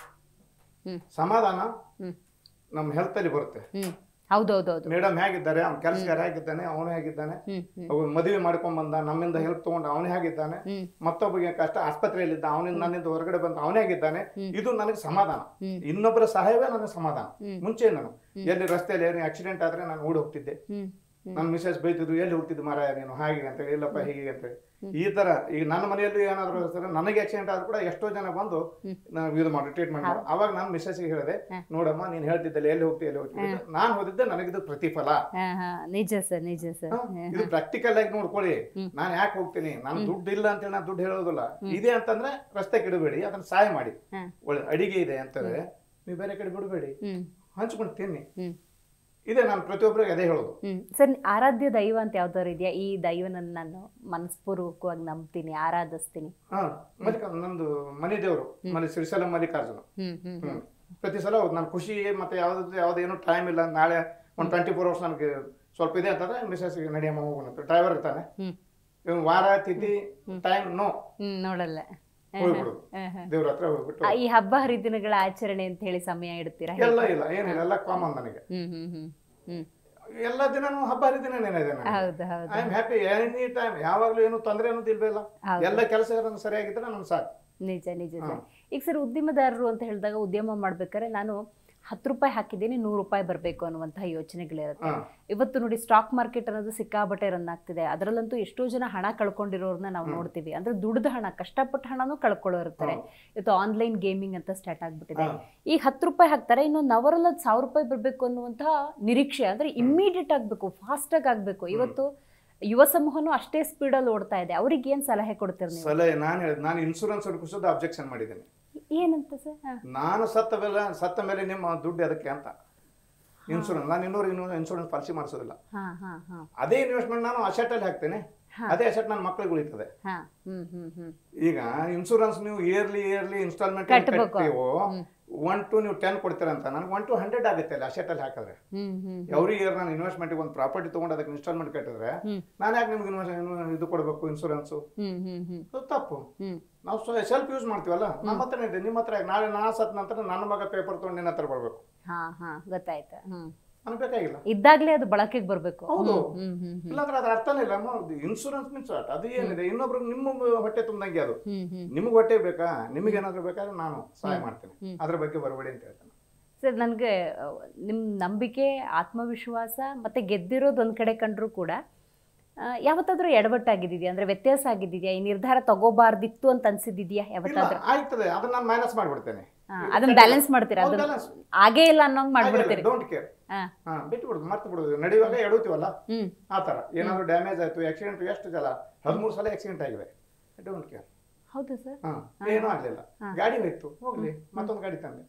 ಸಮಾಧಾನ ನಮ್ಮ ಹೆಲ್ತ್ ಅಲ್ಲಿ ಬರುತ್ತೆ. ಹೌದೌದೌದು. ಮೇಡಮ್ ಹೇಗಿದ್ದಾರೆ, ಅವ್ನ ಕೆಲಸಗಾರ ಹೇಗಿದ್ದಾನೆ, ಅವನು ಹೇಗಿದ್ದಾನೆ, ಮದುವೆ ಮಾಡ್ಕೊಂಡ್ ಬಂದ, ನಮ್ಮಿಂದ ಹೆಲ್ಪ್ ತಗೊಂಡ ಅವನೇ ಹೇಗಿದ್ದಾನೆ, ಮತ್ತೊಬ್ಬಗೆ ಕಷ್ಟ ಆಸ್ಪತ್ರೆಯಲ್ಲಿದ್ದ, ಅವನಿಂದ ನನ್ನಿಂದ ಹೊರಗಡೆ ಬಂದ ಅವನೇ ಹೇಗಿದ್ದಾನೆ, ಇದು ನನಗೆ ಸಮಾಧಾನ. ಇನ್ನೊಬ್ಬರ ಸಹಾಯವೇ ನನಗೆ ಸಮಾಧಾನ. ಮುಂಚೆ ನಾನು ಎಲ್ಲಿ ರಸ್ತೆಯಲ್ಲಿ ಏನು ಆಕ್ಸಿಡೆಂಟ್ ಆದ್ರೆ ನಾನು ಓಡಿ ಹೋಗ್ತಿದ್ದೆ, ನನ್ನ ಮಿಸಸ್ ಬೈತಿದ್ರು, ಎಲ್ಲಿ ಹೋಗ್ತಿದ್ದು ಮಾರಾಯ ನೀನು ಹಾಗೆ ಅಂತ ಹೇಳಿ, ಇಲ್ಲಪ್ಪ ಹೀಗೆ ಅಂತ ಹೇಳಿ. ಈ ತರ ಈಗ ನನ್ನ ಮನೆಯಲ್ಲಿ ಏನಾದ್ರು ಸರ್ ನನಗೆ ಆಕ್ಸಿಡೆಂಟ್ ಆದ್ರೂ ಕೂಡ ಎಷ್ಟೋ ಜನ ಬಂದು ನಾವು ಇದು ಮಾಡಿ ಟ್ರೀಟ್ಮೆಂಟ್ ಮಾಡಿ ಅವಾಗ ನಾನು ಮಿಸ್ಸಸ್ಗೆ ಹೇಳಿದೆ, ನೋಡಮ್ಮ ನೀನ್ ಹೇಳ್ತಿದ್ದಲ್ಲ ಎಲ್ಲಿ ಹೋಗ್ತಿ ಎಲ್ಲಿ ಹೋಗ್ತಿ ನಾನು ಹೋದಿದ್ದೆ ನನಗಿದು ಪ್ರತಿಫಲ. ನಿಜ ಸರ್, ನಿಜ ಸರ್. ಇದು ಪ್ರಾಕ್ಟಿಕಲ್ ಆಗಿ ನೋಡ್ಕೊಳ್ಳಿ. ನಾನ್ ಯಾಕೆ ಹೋಗ್ತೀನಿ, ನಾನು ದುಡ್ಡು ಇಲ್ಲ ಅಂತೇಳಿ ನಾನು ದುಡ್ಡು ಹೇಳೋದಿಲ್ಲ. ಇದೆ ಅಂತಂದ್ರೆ ರಸ್ತೆ ಇಡಬೇಡಿ, ಅದನ್ನ ಸಹಾಯ ಮಾಡಿ. ಒಳ್ಳೆ ಅಡಿಗೆ ಇದೆ ಅಂತಂದ್ರೆ ನೀವು ಬೇರೆ ಕಡೆ ಬಿಡಬೇಡಿ, ಹಂಚ್ಕೊಂಡು ತಿನ್ನಿ. ಇದೆ ನಾನು ಪ್ರತಿಯೊಬ್ಬರಿಗೆ ಅದೇ ಹೇಳೋದು. ಸರ್, ಆರಾಧ್ಯ ದೈವ ಅಂತ ಯಾವ್ದಾರು ಇದೆಯಾ? ಈ ದೈವನನ್ನು ನಾನು ಮನಸ್ಪೂರ್ವಕವಾಗಿ ನಂಬ್ತೀನಿ, ಆರಾಧಿಸ್ತೀನಿ. ಹಾ, ಮಲ್ಲಿಕ ನಂದು ಮನೆ ದೇವರು ಮಲ್ಲಿ ಶ್ರೀಶೈಲ ಮಲ್ಲಿಕಾರ್ಜುನ. ಹ್ಮ್ ಪ್ರತಿ ಸಲ ನಾನು ಖುಷಿ ಮತ್ತೆ ಯಾವ್ದು ಯಾವ್ದೇನೋ ಟೈಮ್ ಇಲ್ಲ, ನಾಳೆ ಒಂದು ಟ್ವೆಂಟಿ ಫೋರ್ ಅವರ್ಸ್ ನನಗೆ ಸ್ವಲ್ಪ ಇದೆ ಅಂತಂದ್ರೆ ಮಿಸಸ್ ನಡಿಯಮ್ಮ ಹೋಗೋಣ ಅಂತ ಡ್ರೈವರ್ ಇರ್ತಾನೆ. ವಾರ ತಿಥಿ ಟೈಮ್ ನೋ ನೋಡಲ್ಲ, ಹೋಗ್ಬಿಡುದು ದೇವ್ರ ಹತ್ರ ಹೋಗ್ಬಿಟ್ಟು. ಈ ಹಬ್ಬ ಹರಿದಿನಗಳ ಆಚರಣೆ ಅಂತ ಹೇಳಿ ಸಮಯ ಇಡ್ತೀರಾ? ಎಲ್ಲ ಇಲ್ಲ, ಏನಿಲ್ಲ, ಎಲ್ಲ ಕಾಮನ್ ನನಗೆ. ಎಲ್ಲ ದಿನನೂ ಹಬ್ಬ ಹರಿದಿನ ಏನಿದೆ, I am happy any time. ಯಾವಾಗ್ಲೂ ಏನು ತೊಂದರೆ ಅನ್ನೋದು ಇಲ್ವಲ್ಲ, ಎಲ್ಲ ಕೆಲಸ ಸರಿಯಾಗಿದ್ರೆ ನಮ್ಗೆ ಸಾಕು. ನಿಜ ನಿಜ ಸರ್. ಈಗ ಸರ್, ಉದ್ಯಮದಾರರು ಅಂತ ಹೇಳಿದಾಗ ಉದ್ಯಮ ಮಾಡ್ಬೇಕಾದ್ರೆ ನಾನು ಹತ್ತು ರೂಪಾಯಿ ಹಾಕಿದ್ದೀನಿ, ನೂರು ರೂಪಾಯಿ ಬರಬೇಕು ಅನ್ನುವಂತಹ ಯೋಚನೆಗಳಿರುತ್ತೆ. ಇವತ್ತು ನೋಡಿ ಸ್ಟಾಕ್ ಮಾರ್ಕೆಟ್ ಅನ್ನೋದು ಸಿಕ್ಕಾಬಟ್ಟೆ ರನ್ ಆಗ್ತಿದೆ. ಅದರಲ್ಲಂತೂ ಎಷ್ಟೋ ಜನ ಹಣ ಕಳ್ಕೊಂಡಿರೋರನ್ನ ನಾವು ನೋಡ್ತೀವಿ. ಅಂದ್ರೆ ದುಡ್ದ ಹಣ, ಕಷ್ಟಪಟ್ಟ ಹಣನೂ ಕಳ್ಕೊಳ್ಳೋ ಇರ್ತಾರೆ. ಇವತ್ತು ಆನ್ಲೈನ್ ಗೇಮಿಂಗ್ ಅಂತ ಸ್ಟಾರ್ಟ್ ಆಗ್ಬಿಟ್ಟಿದೆ. ಈಗ ಹತ್ತು ರೂಪಾಯಿ ಹಾಕ್ತಾರೆ, ಇನ್ನೊಂದು ಅವರಲ್ಲಿ ಅದು ಸಾವಿರ ರೂಪಾಯಿ ಬರಬೇಕು ಅನ್ನುವಂತಹ ನಿರೀಕ್ಷೆ. ಅಂದ್ರೆ ಇಮ್ಮಿಡಿಯೇಟ್ ಆಗ್ಬೇಕು, ಫಾಸ್ಟ್ ಆಗಿ ಆಗ್ಬೇಕು. ಇವತ್ತು ಯುವ ಸಮೂಹನೂ ಅಷ್ಟೇ ಸ್ಪೀಡಲ್ಲಿ ಓಡ್ತಾ ಇದೆ. ಅವ್ರಿಗೆ ಏನ್ ಸಲಹೆ ಕೊಡ್ತೀರಿ ನೀವು? ಸಲಹೆ ನಾನು ಹೇಳಿದ್, ನಾನು ಇನ್ಶೂರೆನ್ಸ್ ಹುಡುಕಿಸೋದು ಅಬ್ಜೆಕ್ಷನ್ ಮಾಡಿದ್ದೇನೆ. ಏನಂತ ಸರ್? ನಾನು ಸತ್ತ ಮೇಲೆ ಸತ್ತ ಮೇಲೆ ನಿಮ್ಮ ದುಡ್ಡು ಅದಕ್ಕೆ ಅಂತ ಇನ್ಶೂರೆನ್ಸ್, ನಾನು ಇನ್ನೂರು ಇನ್ನೂರು ಇನ್ಶೂರೆನ್ಸ್ ಪಾಲಿಸಿ ಮಾಡಿಸೋದಿಲ್ಲ. ಅದೇ ಇನ್ವೆಸ್ಟ್ಮೆಂಟ್ ನಾನು ಅಸೆಟ್ ಅಲ್ಲಿ ಹಾಕ್ತೇನೆ, ಅದೇ ಅಸೆಟ್ ನನ್ನ ಮಕ್ಕಳಿಗೆ ಉಳಿತದೆ. ಈಗ ಇನ್ಶೂರೆನ್ಸ್ ನೀವು ಇಯರ್ಲಿ ಇಯರ್ಲಿ ಇನ್ಸ್ಟಾಲ್ಮೆಂಟ್ ಕಟ್ತೀವೋ, ಒನ್ ಟು ನೀವು ಟೆನ್ ಕೊಡ್ತೀರಂತ, ನನಗೆ ಒನ್ ಟು ಹಂಡ್ರೆಡ್ ಆಗುತ್ತೆ ಅಲ್ಲಿ ಅಸೆಟ್ ಅಲ್ಲಿ ಹಾಕಿದ್ರೆ. ಎವ್ರಿ ಇಯರ್ ನಾನು ಇನ್ವೆಸ್ಟ್ಮೆಂಟ್ ಒಂದು ಪ್ರಾಪರ್ಟಿ ತಗೊಂಡು ಅದಕ್ಕೆ ಇನ್ಸ್ಟಾಲ್ಮೆಂಟ್ ಕಟ್ಟಿದ್ರೆ ನಾನು ಯಾಕೆ ನಿಮ್ಗೆ ಇನ್ವೆಸ್ಟ್ ಇದು ಕೊಡಬೇಕು ಇನ್ಶೂರೆನ್ಸ್? ತಪ್ಪು. ನಾವು ಸೆಲ್ಫ್ ಯೂಸ್ ಮಾಡ್ತೀವಲ್ಲ, ನಮ್ಮ ಹತ್ರ ಇದೆ, ನಿಮ್ಮ ಹತ್ರ ನಾಳೆ ನಾ ಸತ್ ನಂತರ ನನ್ನ ಮಗ ಪೇಪರ್ ತಗೊಂಡು ನಿನ್ನ ಹತ್ರ ಬರ್ಬೇಕು. ಗೊತ್ತಾಯ್ತು, ನನಗೆ ಬೇಕಾಗಿಲ್ಲ, ಇದ್ದಾಗ್ಲೇ ಅದು ಬಳಕೆಗೆ ಬರ್ಬೇಕು. ಹೌದು, ಇಲ್ಲಾಂದ್ರೆ ಅದ್ರ ಅರ್ಥನೇ ಇಲ್ಲ. ಇನ್ಶೂರೆನ್ಸ್ ಮೀನ್ಸ್ ಅದು ಏನಿದೆ, ಇನ್ನೊಬ್ರು ನಿಮ್ಮ ಹೊಟ್ಟೆ ತುಂಬ್ದಂಗೆ ಅದು. ನಿಮ್ಗೆ ಹೊಟ್ಟೆ ಬೇಕಾ, ನಿಮ್ಗೆ ಏನಾದ್ರು ಬೇಕಾದ್ರೆ ನಾನು ಸಹಾಯ ಮಾಡ್ತೇನೆ, ಅದ್ರ ಬಗ್ಗೆ ಬರಬೇಡಿ ಅಂತ ಹೇಳ್ತೇನೆ. ಸರ್, ನನಗೆ ನಿಮ್ಮ ನಂಬಿಕೆ, ಆತ್ಮವಿಶ್ವಾಸ ಮತ್ತೆ ಗೆದ್ದಿರೋದು ಒಂದ್ ಕಡೆ ಕಂಡ್ರು ಕೂಡ ಯಾವತ್ತಾದ್ರೂ ಎಡವಟ್ಟಾಗಿದ್ಯಾ, ಅಂದ್ರೆ ವ್ಯತ್ಯಾಸ ಆಗಿದ್ಯಾ, ಈ ನಿರ್ಧಾರ ತಗೋಬಾರ್ದಿತ್ತು ಅಂತ ಅನ್ಸಿದ್ಯಾ ಯಾವತ್ತಾದ್ರೂ? ಆಯ್ತದೆ, ಅದನ್ನ ನಾನು ಮೈನಸ್ ಮಾಡ್ಬಿಡ್ತೇನೆ, ಅದನ್ನ ಬ್ಯಾಲೆನ್ಸ್ ಮಾಡ್ತೀರಾ? ಅದು ಹಾಗೇ ಇಲ್ಲ ಅನ್ನೋಂಗ್ ಮಾಡ್ಬಿಡ್ತೀರಿ? ಡೋಂಟ್ ಕೇರ್, ಬಿಟ್ಟು ಬಿಡುದು, ಮರ್ತು ಬಿಡುದು. ನಡೆಯುವಾಗ ಎಡುತ್ತೀವಲ್ಲ ಆ ತರ. ಏನಾದ್ರು ಡ್ಯಾಮೇಜ್ ಆಯ್ತು, ಆಕ್ಸಿಡೆಂಟ್ ಎಷ್ಟು ಜಲ ಹದಿಮೂರು ಸಲ ಆಕ್ಸಿಡೆಂಟ್ ಆಗಿವೆ, ಡೋಂಟ್ ಕೇರ್. ಹೌದಾ ಸರ್? ಏನೂ ಆಗ್ಲಿಲ್ಲ, ಗಾಡಿ ಹೋಯ್ತು, ಹೋಗ್ಲಿ, ಮತ್ತೊಂದು ಗಾಡಿ ತಂದೆ,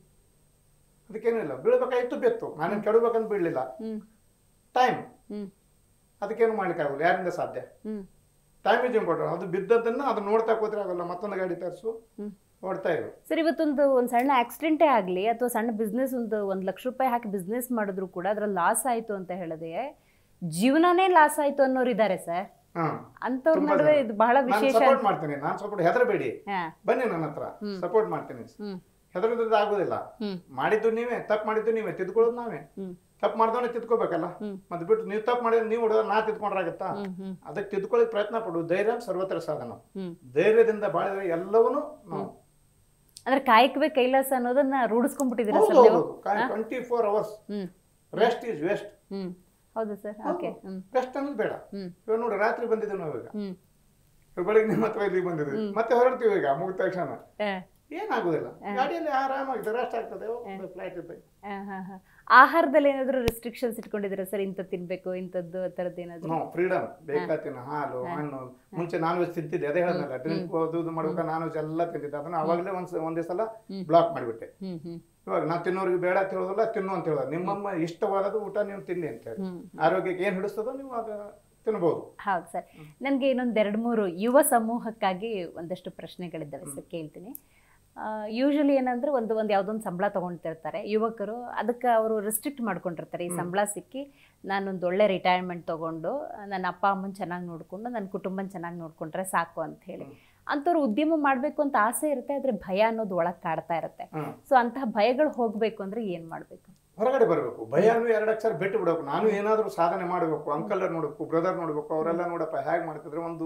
ಅದಕ್ಕೇನಿಲ್ಲ. ಬೀಳ್ಬೇಕಾಯ್ತು ಬೆತ್ತು, ನಾನೇನು ಕೆಡಬೇಕಂತ ಬೀಳಲಿಲ್ಲ. ಟೈಮ್, ಅದಕ್ಕೇನು ಮಾಡ್ಲಿಕ್ಕೆ ಆಗೋಲ್ಲ, ಯಾರಿಂದ ಸಾಧ್ಯ? Time is important. ಅದು ಬಿದ್ದದನ್ನ ಅದು ನೋಡ್ತಾ ಕೂತ್ರೆ ಆಗೋಲ್ಲ, ಮತ್ತೊಂದು ಗಾಡಿ ತರಿಸು, ಓಡ್ತಾ ಇರು. ಸರ್, ಇವತ್ತೊಂದು ಒಂದು ಸಣ್ಣ ಆಕ್ಸಿಡೆಂಟೇ ಆಗಲಿ ಅಥವಾ ಸಣ್ಣ ಬಿಸ್ನೆಸ್ ಒಂದು ಒಂದು ಲಕ್ಷ ರೂಪಾಯಿ ಹಾಕಿ ಬಿಸ್ನೆಸ್ ಮಾಡಿದ್ರು ಕೂಡ ಅದ್ರಲ್ಲಿ ಲಾಸ್ ಆಯ್ತು ಅಂತ ಹೇಳಿದ್ರೆ ಜೀವನನೇ ಲಾಸ್ ಆಯ್ತು ಅನ್ನೋರು ಇದ್ದಾರೆ ಸರ್. ಅಂತವ್ರ ನಡುವೆ ಇದು ಬಹಳ ವಿಶೇಷ. ಸಪೋರ್ಟ್ ಮಾಡ್ತೀನಿ ನಾನು, ಸಪೋರ್ಟ್. ಹೆದರಬೇಡಿ, ಬನ್ನಿ ನನ್ನ ಹತ್ರ, ಸಪೋರ್ಟ್ ಮಾಡ್ತೀನಿ. ಹೆದರದಿದ್ರೆ ಆಗೋದಿಲ್ಲ. ಮಾಡಿದ್ದು ನೀವೇ, ತಪ್ಪು ಮಾಡಿದ್ದು ನೀವೇ, ತಿದ್ಕೊಳ್ಳೋದು ನಾವೇ. ತಪ್ಪು ಮಾಡ್ದವನೇ ತಿದ್ಕೋಬೇಕಲ್ಲ, ಮತ್ತೆ ಬಿಟ್ಟು ನೀವು ತಪ್ಪು ಮಾಡಿದ್ರೆ ನೀವು ಹೊಡೆದ್ರೆ ನಾ ತಿದ್ಕೊಂಡ್ರಾಗತ್ತಾ? ಅದಕ್ಕೆ ತಿದ್ಕೊಳ್ಳೋಕೆ ಪ್ರಯತ್ನ ಪಡು. ಧೈರ್ಯ ಸರ್ವತ್ರ ಸಾಧನ. ಧೈರ್ಯದಿಂದ ಬಾಳಿದ್ರೆ ಎಲ್ಲವನ್ನೂ ನಾವು ಅಂದ್ರೆ ಕಾಯಕವೇ ಕೈಲಾಸ ಅನ್ನೋದನ್ನ ರೂಢಿಸ್ಕೊಂಡ್ಬಿಟ್ಟಿದ್ದೀರಾ ಸರ್ ನೀವು? Twenty four hours rest is waste. ಹೌದು ಸರ್. ಓಕೆ, ರೆಸ್ಟ್ ಅನ್ನೋದು ಬೇಡ. ಇವಾಗ ನೋಡಿ, ರಾತ್ರಿ ಬಂದಿದ್ದೀವಿ ನಾವು, ಈಗ ಬೆಳಿಗ್ಗೆ ನಿಮ್ಮ ಹತ್ರ ಇಲ್ಲಿ ಬಂದಿದ್ವಿ, ಮತ್ತೆ ಹೊರಡ್ತೀವಿ ಈಗ ಮುಗಿದ ತಕ್ಷಣ. ಏನಾಗುದಿಲ್ಲ, ಗಾಡಿಯಲ್ಲಿ ಆರಾಮಾಗಿದೆ, ರೆಸ್ಟ್ ಆಗ್ತದೆ, ಫ್ಲೈಟ್ ಇರ್ತದೆ. ಆಹಾರದಲ್ಲಿ ಏನಾದ್ರು ರೆಸ್ಟ್ರಿಕ್ಷನ್ಸ್ ಇಟ್ಕೊಂಡಿದ್ದೀರಾ ಸರ್? ಇಂಥ ತಿನ್ಬೇಕು, ಇಂಥದ್ದು ಆ ಥರದ್ದು ಏನಾದ್ರು? No, freedom. ಬೇಕಾತಿನ ಹಾಲು, ಹಣ್ಣು. ಮುಂಚೆ ನಾನ್ ವೆಜ್ ತಿಂತಿದ್ದೆ, ಅದೇ ಹೇಳಿದ್ನಲ್ಲ, ಡ್ರಿಂಕ್ ಇದು ಮಾಡ್ಬೇಕು, ನಾನ್ ವೆಜ್ ಎಲ್ಲ ತಿಂತಿದ್ದೆ. ಅದನ್ನ ಅವಾಗಲೇ ಒಂದ್ ಒಂದೇ ಸಲ ಬ್ಲಾಕ್ ಮಾಡಿಬಿಟ್ಟೆ. ಇವಾಗ ನಾವು ತಿನ್ನೋರಿಗೆ ಬೇಡ ಅಂತ ಹೇಳೋದಿಲ್ಲ, ತಿನ್ನು ಅಂತ ಹೇಳೋದು. ನಿಮ್ಮಮ್ಮ ಇಷ್ಟವಾದದ್ದು ಊಟ ನೀವು ತಿನ್ನಿ ಅಂತ ಹೇಳಿ, ಆರೋಗ್ಯಕ್ಕೆ ಏನ್ ಹಿಡಿಸ್ತದೋ ನೀವು ಅದು ತಿನ್ಬಹುದು. ಹೌದು ಸರ್. ನನಗೆ ಇನ್ನೊಂದು ಎರಡು ಮೂರು ಯುವ ಸಮೂಹಕ್ಕಾಗಿ ಒಂದಷ್ಟು ಪ್ರಶ್ನೆಗಳಿದ್ದಾವೆ ಸರ್, ಕೇಳ್ತೀನಿ. ಯೂಶಲಿ ಏನಂದ್ರೆ ಒಂದು ಒಂದು ಯಾವುದೊಂದು ಸಂಬಳ ತೊಗೊಳ್ತಿರ್ತಾರೆ ಯುವಕರು, ಅದಕ್ಕೆ ಅವರು ರೆಸ್ಟ್ರಿಕ್ಟ್ ಮಾಡ್ಕೊಂಡಿರ್ತಾರೆ. ಈ ಸಂಬಳ ಸಿಕ್ಕಿ ನಾನೊಂದು ಒಳ್ಳೆ ರಿಟೈರ್ಮೆಂಟ್ ತೊಗೊಂಡು ನನ್ನ ಅಪ್ಪ ಅಮ್ಮನ ಚೆನ್ನಾಗಿ ನೋಡಿಕೊಂಡು ನನ್ನ ಕುಟುಂಬನ ಚೆನ್ನಾಗಿ ನೋಡ್ಕೊಂಡ್ರೆ ಸಾಕು ಅಂತ ಹೇಳಿ ಅಂಥವ್ರು ಉದ್ಯಮ ಮಾಡಬೇಕು ಅಂತ ಆಸೆ ಇರುತ್ತೆ, ಆದರೆ ಭಯ ಅನ್ನೋದು ಒಳಗೆ ಕಾಡ್ತಾ ಇರುತ್ತೆ. ಸೊ ಅಂತಹ ಭಯಗಳು ಹೋಗಬೇಕು ಅಂದ್ರೆ ಏನು ಮಾಡಬೇಕು? ಹೊರಗಡೆ ಬರಬೇಕು. ಭಯನೂ ಎರಡು ಅಕ್ಷರ ಬಿಟ್ಟು ಬಿಡಬೇಕು. ನಾನು ಏನಾದರೂ ಸಾಧನೆ ಮಾಡಬೇಕು, ಅಂಕಲ್ ನೋಡಬೇಕು, ಬ್ರದರ್ ನೋಡಬೇಕು, ಅವರೆಲ್ಲ ನೋಡಪ್ಪ ಹೇಗೆ ಮಾಡ್ತಿದ್ರೆ ಒಂದು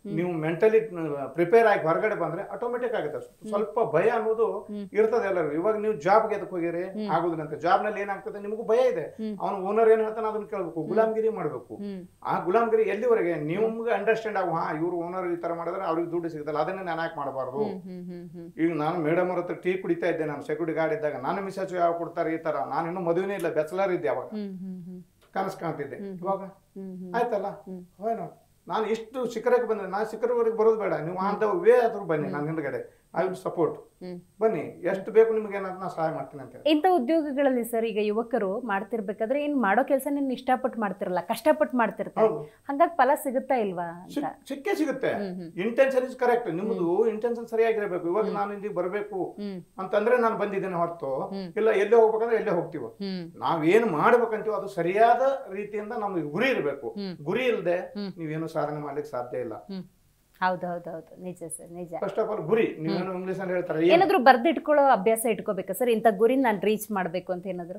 ನೀವು ಮೆಂಟಲಿ ಪ್ರಿಪೇರ್ ಆಗಿ ಹೊರಗಡೆ ಬಂದ್ರೆ ಆಟೋಮೆಟಿಕ್ ಆಗುತ್ತೆ. ಸ್ವಲ್ಪ ಭಯ ಅನ್ನೋದು ಇರ್ತದೆ ಎಲ್ಲರಿಗೂ. ಇವಾಗ ನೀವು ಜಾಬ್ಗೆ ಎದಕ್ಕೆ ಹೋಗಿರಿ ಆಗುದಿಲ್ಲ ಅಂತ. ಜಾಬ್ ನಲ್ಲಿ ಏನಾಗ್ತದೆ, ನಿಮಗೂ ಭಯ ಇದೆ. ಅವ್ನು ಓನರ್ ಏನ್ ಹೇಳ್ತಾನೆ ಅದನ್ನ ಕೇಳ್ಬೇಕು, ಗುಲಾಮ್ಗಿರಿ ಮಾಡ್ಬೇಕು. ಆ ಗುಲಾಮ್ಗಿರಿ ಎಲ್ಲಿವರೆಗೆ ನಿಮ್ಗೆ ಅಂಡರ್ಸ್ಟ್ಯಾಂಡ್ ಆಗುವ, ಹಾ ಇವ್ರು ಓನರ್ ಈ ತರ ಮಾಡಿದ್ರೆ ಅವ್ರಿಗೆ ದುಡ್ಡು ಸಿಗುತ್ತಲ್ಲ, ಅದನ್ನೇ ನಾನು ಯಾಕೆ ಮಾಡಬಾರ್ದು. ಈಗ ನಾನು ಮೇಡಮ್ ಅವ್ರ ಹತ್ರ ಟೀ ಕುಡಿತಾ ಇದ್ದೆ, ನಾನು ಸೆಕ್ಯೂರಿಟಿ ಗಾರ್ಡ್ ಇದ್ದಾಗ. ನಾನು ಮಿಸಸ್ ಯಾವ ಕೊಡ್ತಾರೆ ಈ ತರ. ನಾನು ಇನ್ನೂ ಮದುವೆನೇ ಇಲ್ಲ, ಬೆಚಲರ್ ಇದ್ದೆ ಅವಾಗ, ಕನಸು ಕಾಣ್ತಿದ್ದೆ. ಇವಾಗ ಆಯ್ತಲ್ಲ, ಹೋಯ್ನೋ ನಾನು ಇಷ್ಟು ಶಿಖರಕ್ಕೆ ಬಂದ್ರೆ, ನಾನು ಶಿಖರವರೆಗೆ ಬರೋದು ಬೇಡ, ನೀವು ಆನ್ ದ ವೇ ಆದ್ರೂ ಬನ್ನಿ, ನಾನು ಹಿಂದ್ಗಡೆ ಐ ವಿಲ್ ಸಪೋರ್ಟ್. ಬನ್ನಿ, ಎಷ್ಟು ಬೇಕು ನಿಮ್ಗೆ ಏನಾದ್ರು ನಾನು ಸಹಾಯ ಮಾಡ್ತೀನಿ ಅಂತ. ಇಂಥ ಉದ್ಯೋಗಗಳಲ್ಲಿ ಸರ್ ಈಗ ಯುವಕರು ಮಾಡ್ತಿರ್ಬೇಕಾದ್ರೆ ಏನ್ ಮಾಡೋ ಕೆಲಸ ನೀನ್ ಇಷ್ಟಪಟ್ಟು ಮಾಡ್ತಿರಲ್ಲ, ಕಷ್ಟಪಟ್ಟು ಮಾಡ್ತಿರ್ತಾರೆ, ಹಂಗಾಗಿ ಫಲ ಸಿಗುತ್ತಾ ಇಲ್ವಾ ಅಂತ. ಸಿಕ್ಕೇ ಸಿಗುತ್ತೆ. Intention is correct. ನಿಮ್ದು ಇಂಟೆನ್ಷನ್ ಸರಿಯಾಗಿರ್ಬೇಕು. ಇವಾಗ ನಾನು ಇಲ್ಲಿ ಬರಬೇಕು ಅಂತಂದ್ರೆ ನಾನು ಬಂದಿದ್ದೇನೆ ಹೊರತು ಇಲ್ಲ ಎಲ್ಲೇ ಹೋಗ್ಬೇಕಂದ್ರೆ ಎಲ್ಲೇ ಹೋಗ್ತೀವಿ. ನಾವೇನು ಮಾಡ್ಬೇಕಂತೀವೋ ಅದು ಸರಿಯಾದ ರೀತಿಯಿಂದ ನಮ್ಗೆ ಗುರಿ ಇರಬೇಕು. ಗುರಿ ಇಲ್ಲದೆ ನೀವೇನು ಸಾಧನೆ ಮಾಡ್ಲಿಕ್ಕೆ ಸಾಧ್ಯ ಇಲ್ಲ. ಹೌದೌದೌದು, ನಿಜ ಸರ್, ನಿಜ. ಫಸ್ಟ್ ಆಫ್ ಆಲ್ ಗುರಿ, ನೀವೇನು ಇಂಗ್ಲಿಷ್ ಅಲ್ಲಿ ಹೇಳ್ತಾರೆ, ಏನಾದ್ರು ಬರ್ದಿಟ್ಕೊಳ್ಳೋ ಅಭ್ಯಾಸ ಇಟ್ಕೋಬೇಕಾ ಸರ್? ಇಂಥ ಗುರಿ ನಾನು ರೀಚ್ ಮಾಡ್ಬೇಕು ಅಂತ ಏನಾದ್ರು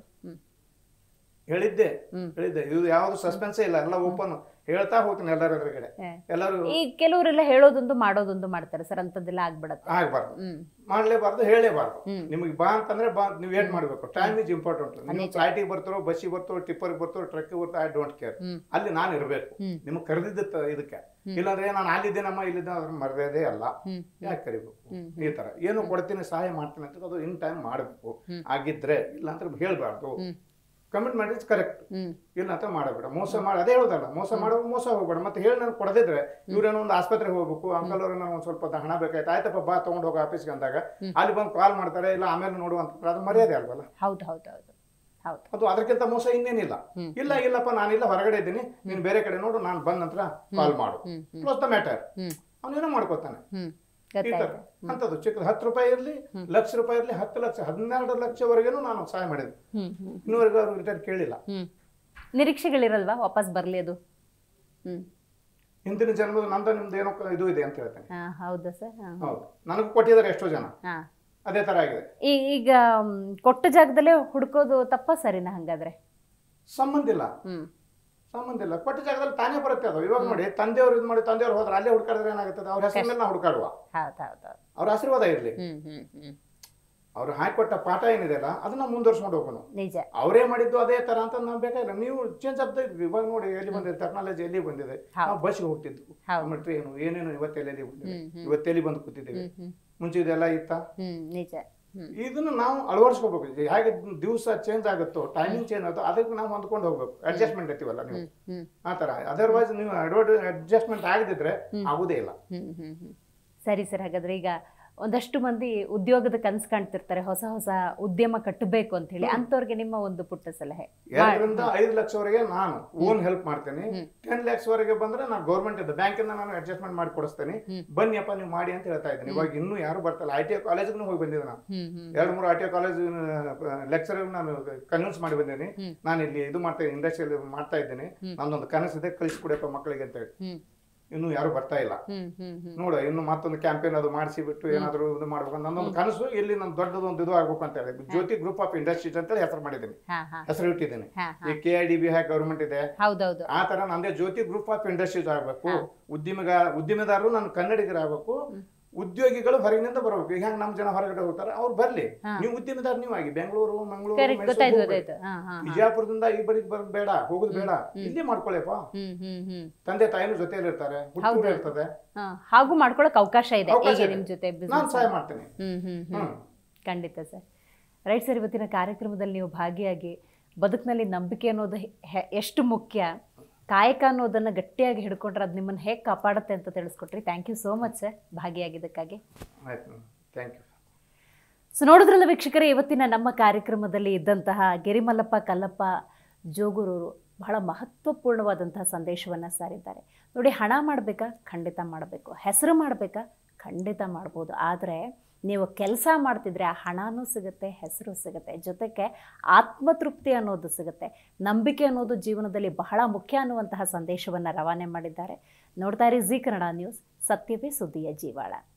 ಹೇಳಿದ್ದೆ ಹೇಳಿದ್ದೆ ಇದು ಯಾವ್ದು ಸಸ್ಪೆನ್ಸೇ ಇಲ್ಲ, ಎಲ್ಲ ಓಪನ್ ಹೇಳ್ತಾ ಹೋಗ್ತೀನಿ ಎಲ್ಲರ ಎದುರುಗಡೆ. ಎಲ್ಲರೂ ಈ ಕೆಲವರೆಲ್ಲ ಹೇಳೋದೊಂದು ಮಾಡೋದೊಂದು ಮಾಡ್ತಾರೆ ಸರ್, ಅಂತದ್ದೆಲ್ಲ ಆಗ್ಬಿಡತ್ತೆ. ಆಗ್ಬಾರ್ದು, ಮಾಡ್ಲೇಬಾರ್ದು, ಹೇಳಲೇಬಾರ್ದು. ನಿಮಗೆ ಬಾ ಅಂತಂದ್ರೆ ಬಾ, ನೀವು ವೇಟ್ ಮಾಡ್ಬೇಕು. Time is important. ನೀವು ಫ್ಲೈಟಿಗೆ ಬರ್ತಾರೋ, ಬಸ್ಸಿಗೆ ಬರ್ತಾರೋ, ಟಿಪ್ಪರ್ಗೆ ಬರ್ತಾರೋ, ಟ್ರಕ್ಕಿಗೆ ಬರ್ತಾರೋ, ಐ ಡೋಂಟ್ ಕೇರ್. ಅಲ್ಲಿ ನಾನು ಇರಬೇಕು, ನಿಮ್ಗೆ ಕರೆದಿದ್ದ ಇದಕ್ಕೆ. ಇಲ್ಲಾಂದ್ರೆ ನಾನು ಅಲ್ಲಿದ್ದೇನಮ್ಮ ಇಲ್ಲಿದ್ದ ಅದ್ರ ಮರ್ಯಾದೆ ಅಲ್ಲ, ಯಾಕೆ ಕರಿಬೇಕು? ಈ ತರ ಏನು ಕೊಡ್ತೀನಿ, ಸಹಾಯ ಮಾಡ್ತೀನಿ ಅಂತ ಅದು ಇನ್ ಟೈಮ್ ಮಾಡಬೇಕು. ಆಗಿದ್ರೆ, ಇಲ್ಲ ಅಂತ ಹೇಳ್ಬಾರ್ದು. Commitment is correct. ಇಲ್ಲ ಅಂತ ಮಾಡಬೇಡ, ಮೋಸ ಮಾಡಿ. ಅದೇ ಹೇಳೋದಲ್ಲ, ಮೋಸ ಮಾಡೋ ಮೋಸ ಹೋಗ್ಬೇಡ. ಮತ್ತೆ ಹೇಳಿ ನಾನು ಕೊಡದಿದ್ರೆ, ಇವ್ರೇನೋ ಒಂದು ಆಸ್ಪತ್ರೆಗೆ ಹೋಗ್ಬೇಕು, ಅಂಕಲ್ ಅವ್ರ ನಾನು ಒಂದ್ ಸ್ವಲ್ಪ ಹಣ ಬೇಕಾಯ್ತು, ಆಯ್ತಪ್ಪ ಬಾ ತಗೊಂಡು ಹೋಗೋ ಆಫೀಸ್ಗೆ ಅಂದಾಗ ಅಲ್ಲಿ ಬಂದು ಕಾಲ್ ಮಾಡ್ತಾರೆ, ಇಲ್ಲ ಆಮೇಲೆ ನೋಡುವಂತ, ಅದು ಮರ್ಯಾದೆ ಅಲ್ವಲ್ಲ. ಹೌದು ಹೌದು ಹೌದು ಹೌದು. ಅದು ಅದಕ್ಕಿಂತ ಮೋಸ ಇನ್ನೇನಿಲ್ಲ. ಇಲ್ಲ ಇಲ್ಲಪ್ಪ ನಾನಿಲ್ಲ ಹೊರಗಡೆ ಇದ್ದೀನಿ, ನೀನ್ ಬೇರೆ ಕಡೆ ನೋಡು, ನಾನು ಬಂದ ನಂತರ ಕಾಲ್ ಮಾಡು, ಕ್ಲೋಸ್ ದ ಮ್ಯಾಟರ್. ಅವನೇನೋ ಮಾಡ್ಕೋತಾನೆ. ಈ ತರ ಅಂತದ್ದು ಚಿಕ್ಕ ಹತ್ತು ರೂಪಾಯಿ ಇರ್ಲಿ, ಲಕ್ಷ ರೂಪಾಯಿ ಇರ್ಲಿ, ಹತ್ತು ಲಕ್ಷ ಹನ್ನೆರಡು ಲಕ್ಷವರೆಗೂ ನಾನು ಸಹಾಯ ಮಾಡಿದ್ದೆ. ಇನ್ನೂವರೆಗೂ ಅವ್ರು ರಿಟರ್ನ್ ಕೇಳಿಲ್ಲ. ನಿರೀಕ್ಷೆಗಳಿರಲ್ವಾ ವಾಪಸ್ ಬರ್ಲಿ ಅದು? ಹಿಂದಿನ ಜನ್ಮದ ನಂದ ನಿಮ್ದು ಏನೋ ಇದು ಇದೆ ಅಂತ ಹೇಳ್ತೇನೆ. ಹೌದಾ ಸರ್? ಹೌದು, ನನಗೂ ಕೊಟ್ಟಿದ್ದಾರೆ ಎಷ್ಟೋ ಜನ, ಅದೇ ತರ ಆಗಿದೆ. ಈಗ ಕೊಟ್ಟ ಜಾಗದಲ್ಲೇ ಹುಡ್ಕೋದು ತಪ್ಪ ಸರಿನಾ ಹಂಗಾದ್ರೆ? ಸಂಬಂಧ ಇಲ್ಲ, ಸಂಬಂಧ ಇಲ್ಲ. ಕೊಟ್ಟ ಜಾಗದಲ್ಲಿ ತಾನೇ ಬರುತ್ತೆ ಅದು. ಇವಾಗ ನೋಡಿ, ತಂದೆಯವ್ರು ಇದು ಮಾಡಿ ತಂದೆಯವ್ರು ಹೋದ್ರೆ ಅಲ್ಲೇ ಹುಡ್ಕಾಡಿದ್ರೆ ಏನಾಗುತ್ತದೆ? ಅವ್ರ ಹೆಸರ ಮೇಲೆ ನಾವು ಹುಡ್ಕಾಡುವ, ಅವ್ರ ಆಶೀರ್ವಾದ ಇರ್ಲಿ. ಅವ್ರು ಹಾಕೊಟ್ಟ ಪಾಠ ಏನಿದೆಲ್ಲ ಅದನ್ನ ಮುಂದುವರ್ಸ್ಕೊಂಡು ಹೋಗೋಣ. ಅವರೇ ಮಾಡಿದ್ದು ಅದೇ ತರ ಅಂತ ನಾವು ಬೇಕಾಗಿಲ್ಲ. ನೀವು ಚೇಂಜ್ ಆಗ್ತಾ ಇದ್ವಿ. ಇವಾಗ ನೋಡಿ ಎಲ್ಲಿ ಬಂದಿದೆ ಟೆಕ್ನಾಲಜಿ, ಎಲ್ಲಿ ಬಂದಿದೆ. ನಾವು ಬಸ್ಗೆ ಹೋಗ್ತಿದ್ವಿ, ನಮ್ಮ ಟ್ರೈನು ಏನೇನು ಇವತ್ತೆಲ್ಲಿ ಬಂದಿದೆ, ಇವತ್ತೆಲ್ಲಿ ಬಂದು ಕೂತಿದ್ದೇವೆ. ಮುಂಚೆ ಇದೆಲ್ಲ ಇತ್ತ. ಇದನ್ನ ನಾವು ಅಳವಡಿಸ್ಕೋಬೇಕು. ಹೇಗೆ ದಿವಸ ಚೇಂಜ್ ಆಗುತ್ತೋ, ಟೈಮಿಂಗ್ ಚೇಂಜ್ ಆಗುತ್ತೋ, ಅದಕ್ಕೆ ನಾವು ಹೊಂದ್ಕೊಂಡು ಹೋಗ್ಬೇಕು. ಅಡ್ಜಸ್ಟ್ಮೆಂಟ್ ಇರ್ತೀವಲ್ಲ ನೀವು, ಆ ತರ. ಅದರ್ವೈಸ್ ನೀವು ಅಡ್ಜಸ್ಟ್ಮೆಂಟ್ ಆಗದಿದ್ರೆ ಆಗುದೇ ಇಲ್ಲ. ಸರಿ ಸರ್, ಹಾಗಾದ್ರೆ ಈಗ ಒಂದಷ್ಟು ಮಂದಿ ಉದ್ಯೋಗದ ಕನಸು ಕಾಣ್ತಿರ್ತಾರೆ, ಹೊಸ ಹೊಸ ಉದ್ಯಮ ಕಟ್ಟಬೇಕು ಅಂತ ಹೇಳಿ, ಅಂತವ್ರಿಗೆ ನಿಮ್ಮ ಒಂದು ಪುಟ್ಟ ಸಲಹೆ? ಎರಡರಿಂದ ಐದು ಲಕ್ಷವರೆಗೆ ನಾನು ಓನ್ ಹೆಲ್ಪ್ ಮಾಡ್ತೇನೆ. ಟೆನ್ ಲ್ಯಾಕ್ಸ್ ವರೆಗೆ ಬಂದ್ರೆ ನಾನು ಗೌರ್ಮೆಂಟ್ ಇದೆ ಬ್ಯಾಂಕ್ ಇಂದ ನಾನು ಅಡ್ಜಸ್ಟ್ಮೆಂಟ್ ಮಾಡಿ ಕೊಡಿಸ್ತೇನೆ. ಬನ್ನಿಯಪ್ಪ ನೀವು ಮಾಡಿ ಅಂತ ಹೇಳ್ತಾ ಇದ್ದೀನಿ. ಇವಾಗ ಇನ್ನೂ ಯಾರು ಬರ್ತಾರೆ. ಐ ಟಿ ಐ ಕಾಲೇಜ್ಗೂ ಹೋಗಿ ಬಂದಿದ್ದೆ ನಾನು. ಎರಡು ಮೂರು I T I college lecture ನಾನು ಕನ್ವಿನ್ಸ್ ಮಾಡಿ ಬಂದೇನೆ. ನಾನು ಇಲ್ಲಿ ಇದು ಮಾಡ್ತಾ ಇಂಡಸ್ಟ್ರಿಯಲ್ಲಿ ಮಾಡ್ತಾ ಇದ್ದೇನೆ, ನಂದೊಂದು ಕನಸಿದೆ, ಕಳಿಸ್ಕೊಡಪ್ಪ ಮಕ್ಕಳಿಗೆ ಅಂತ ಹೇಳಿ. ಇನ್ನು ಯಾರು ಬರ್ತಾ ಇಲ್ಲ. ನೋಡ, ಇನ್ನು ಮತ್ತೊಂದು ಕ್ಯಾಂಪೇನ್ ಅದು ಮಾಡಿಸಿ ಬಿಟ್ಟು ಏನಾದ್ರು ಇದು ಮಾಡ್ಬೇಕು. ನನ್ನೊಂದು ಕನಸು ಇಲ್ಲಿ ನನ್ ದೊಡ್ಡದೊಂದು ಇದು ಆಗ್ಬೇಕು ಅಂತ ಹೇಳಿ ಜ್ಯೋತಿ ಗ್ರೂಪ್ ಆಫ್ ಇಂಡಸ್ಟ್ರೀಸ್ ಅಂತ ಹೆಸರು ಮಾಡಿದ್ದೀನಿ, ಹೆಸರು ಇಟ್ಟಿದ್ದೀನಿ. ಈ K I D B act government ಇದೆ, ಆ ತರ ನಂದೇ ಜ್ಯೋತಿ ಗ್ರೂಪ್ ಆಫ್ ಇಂಡಸ್ಟ್ರೀಸ್ ಆಗ್ಬೇಕು. ಉದ್ಯಮಿಗ ಉದ್ಯಮಿದಾರರು ನಾನು ಕನ್ನಡಿಗರಾಗಬೇಕು, ಉದ್ಯೋಗಿಗಳು ಹೊರಗಿನಿಂದ ಬರಬೇಕು. ಈಗ ಹೆಂಗ್ ನಮ್ ಜನ ಹೊರಗಡೆ ಹೋಗ್ತಾರೆ, ಅವ್ರು ಬರ್ಲಿ. ನೀವು ಉದ್ಯಮಿದಾರ ನೀವು ಆಗಿ ಬೆಂಗಳೂರು, ಮಂಗಳೂರು, ವಿಜಯಪುರದಿಂದ ಈ ಬಳಿಗೆ ಬರೋದು ಬೇಡ, ಹೋಗುದು ಬೇಡ, ಇಲ್ಲಿ ಮಾಡ್ಕೊಳ್ಳಿಪ್ಪ. ತಂದೆ ತಾಯಿನ ಜೊತೆಯಲ್ಲಿ ಇರ್ತಾರೆ, ಹುಟ್ಟೂರು ಇರ್ತದೆ, ಹಾಗೂ ಮಾಡ್ಕೊಳಕ್ ಅವಕಾಶ ಇದೆ ನಿಮ್ ಜೊತೆ. ನಾನು ಸಹಾಯ ಮಾಡ್ತೇನೆ. ಖಂಡಿತ ಸರ್. ರೈಟ್ ಸರ್, ಇವತ್ತಿನ ಕಾರ್ಯಕ್ರಮದಲ್ಲಿ ನೀವು ಭಾಗಿಯಾಗಿ ಬದುಕಿನಲ್ಲಿ ನಂಬಿಕೆ ಅನ್ನೋದು ಎಷ್ಟು ಮುಖ್ಯ, ಕಾಯಕ ಅನ್ನೋದನ್ನು ಗಟ್ಟಿಯಾಗಿ ಹಿಡ್ಕೊಂಡ್ರೆ ಅದು ನಿಮ್ಮನ್ನು ಹೇಗೆ ಕಾಪಾಡುತ್ತೆ ಅಂತ ತಿಳಿಸ್ಕೊಟ್ರಿ. Thank you so much sir ಭಾಗಿಯಾಗಿದ್ದಕ್ಕಾಗಿ. Thank you. ಸೊ ನೋಡಿದ್ರಲ್ಲ ವೀಕ್ಷಕರೇ, ಇವತ್ತಿನ ನಮ್ಮ ಕಾರ್ಯಕ್ರಮದಲ್ಲಿ ಇದ್ದಂತಹ ಗಿರಿಮಲ್ಲಪ್ಪ ಕಲ್ಲಪ್ಪ ಜೋಗೂರವರು ಬಹಳ ಮಹತ್ವಪೂರ್ಣವಾದಂತಹ ಸಂದೇಶವನ್ನು ಸಾರಿದ್ದಾರೆ. ನೋಡಿ, ಹಣ ಮಾಡಬೇಕಾ? ಖಂಡಿತ ಮಾಡಬೇಕು. ಹೆಸರು ಮಾಡಬೇಕಾ? ಖಂಡಿತ ಮಾಡ್ಬೋದು. ಆದರೆ ನೀವು ಕೆಲಸ ಮಾಡ್ತಿದ್ರೆ ಆ ಹಣನೂ ಸಿಗುತ್ತೆ, ಹೆಸರು ಸಿಗುತ್ತೆ, ಜೊತೆಗೆ ಆತ್ಮತೃಪ್ತಿ ಅನ್ನೋದು ಸಿಗುತ್ತೆ. ನಂಬಿಕೆ ಅನ್ನೋದು ಜೀವನದಲ್ಲಿ ಬಹಳ ಮುಖ್ಯ ಅನ್ನುವಂತಹ ಸಂದೇಶವನ್ನು ರವಾನೆ ಮಾಡಿದ್ದಾರೆ. ನೋಡ್ತಾ ಇರಿ ಜಿ ಕನ್ನಡ ನ್ಯೂಸ್, ಸತ್ಯವೇ ಸುದ್ದಿಯ ಜೀವಾಳ.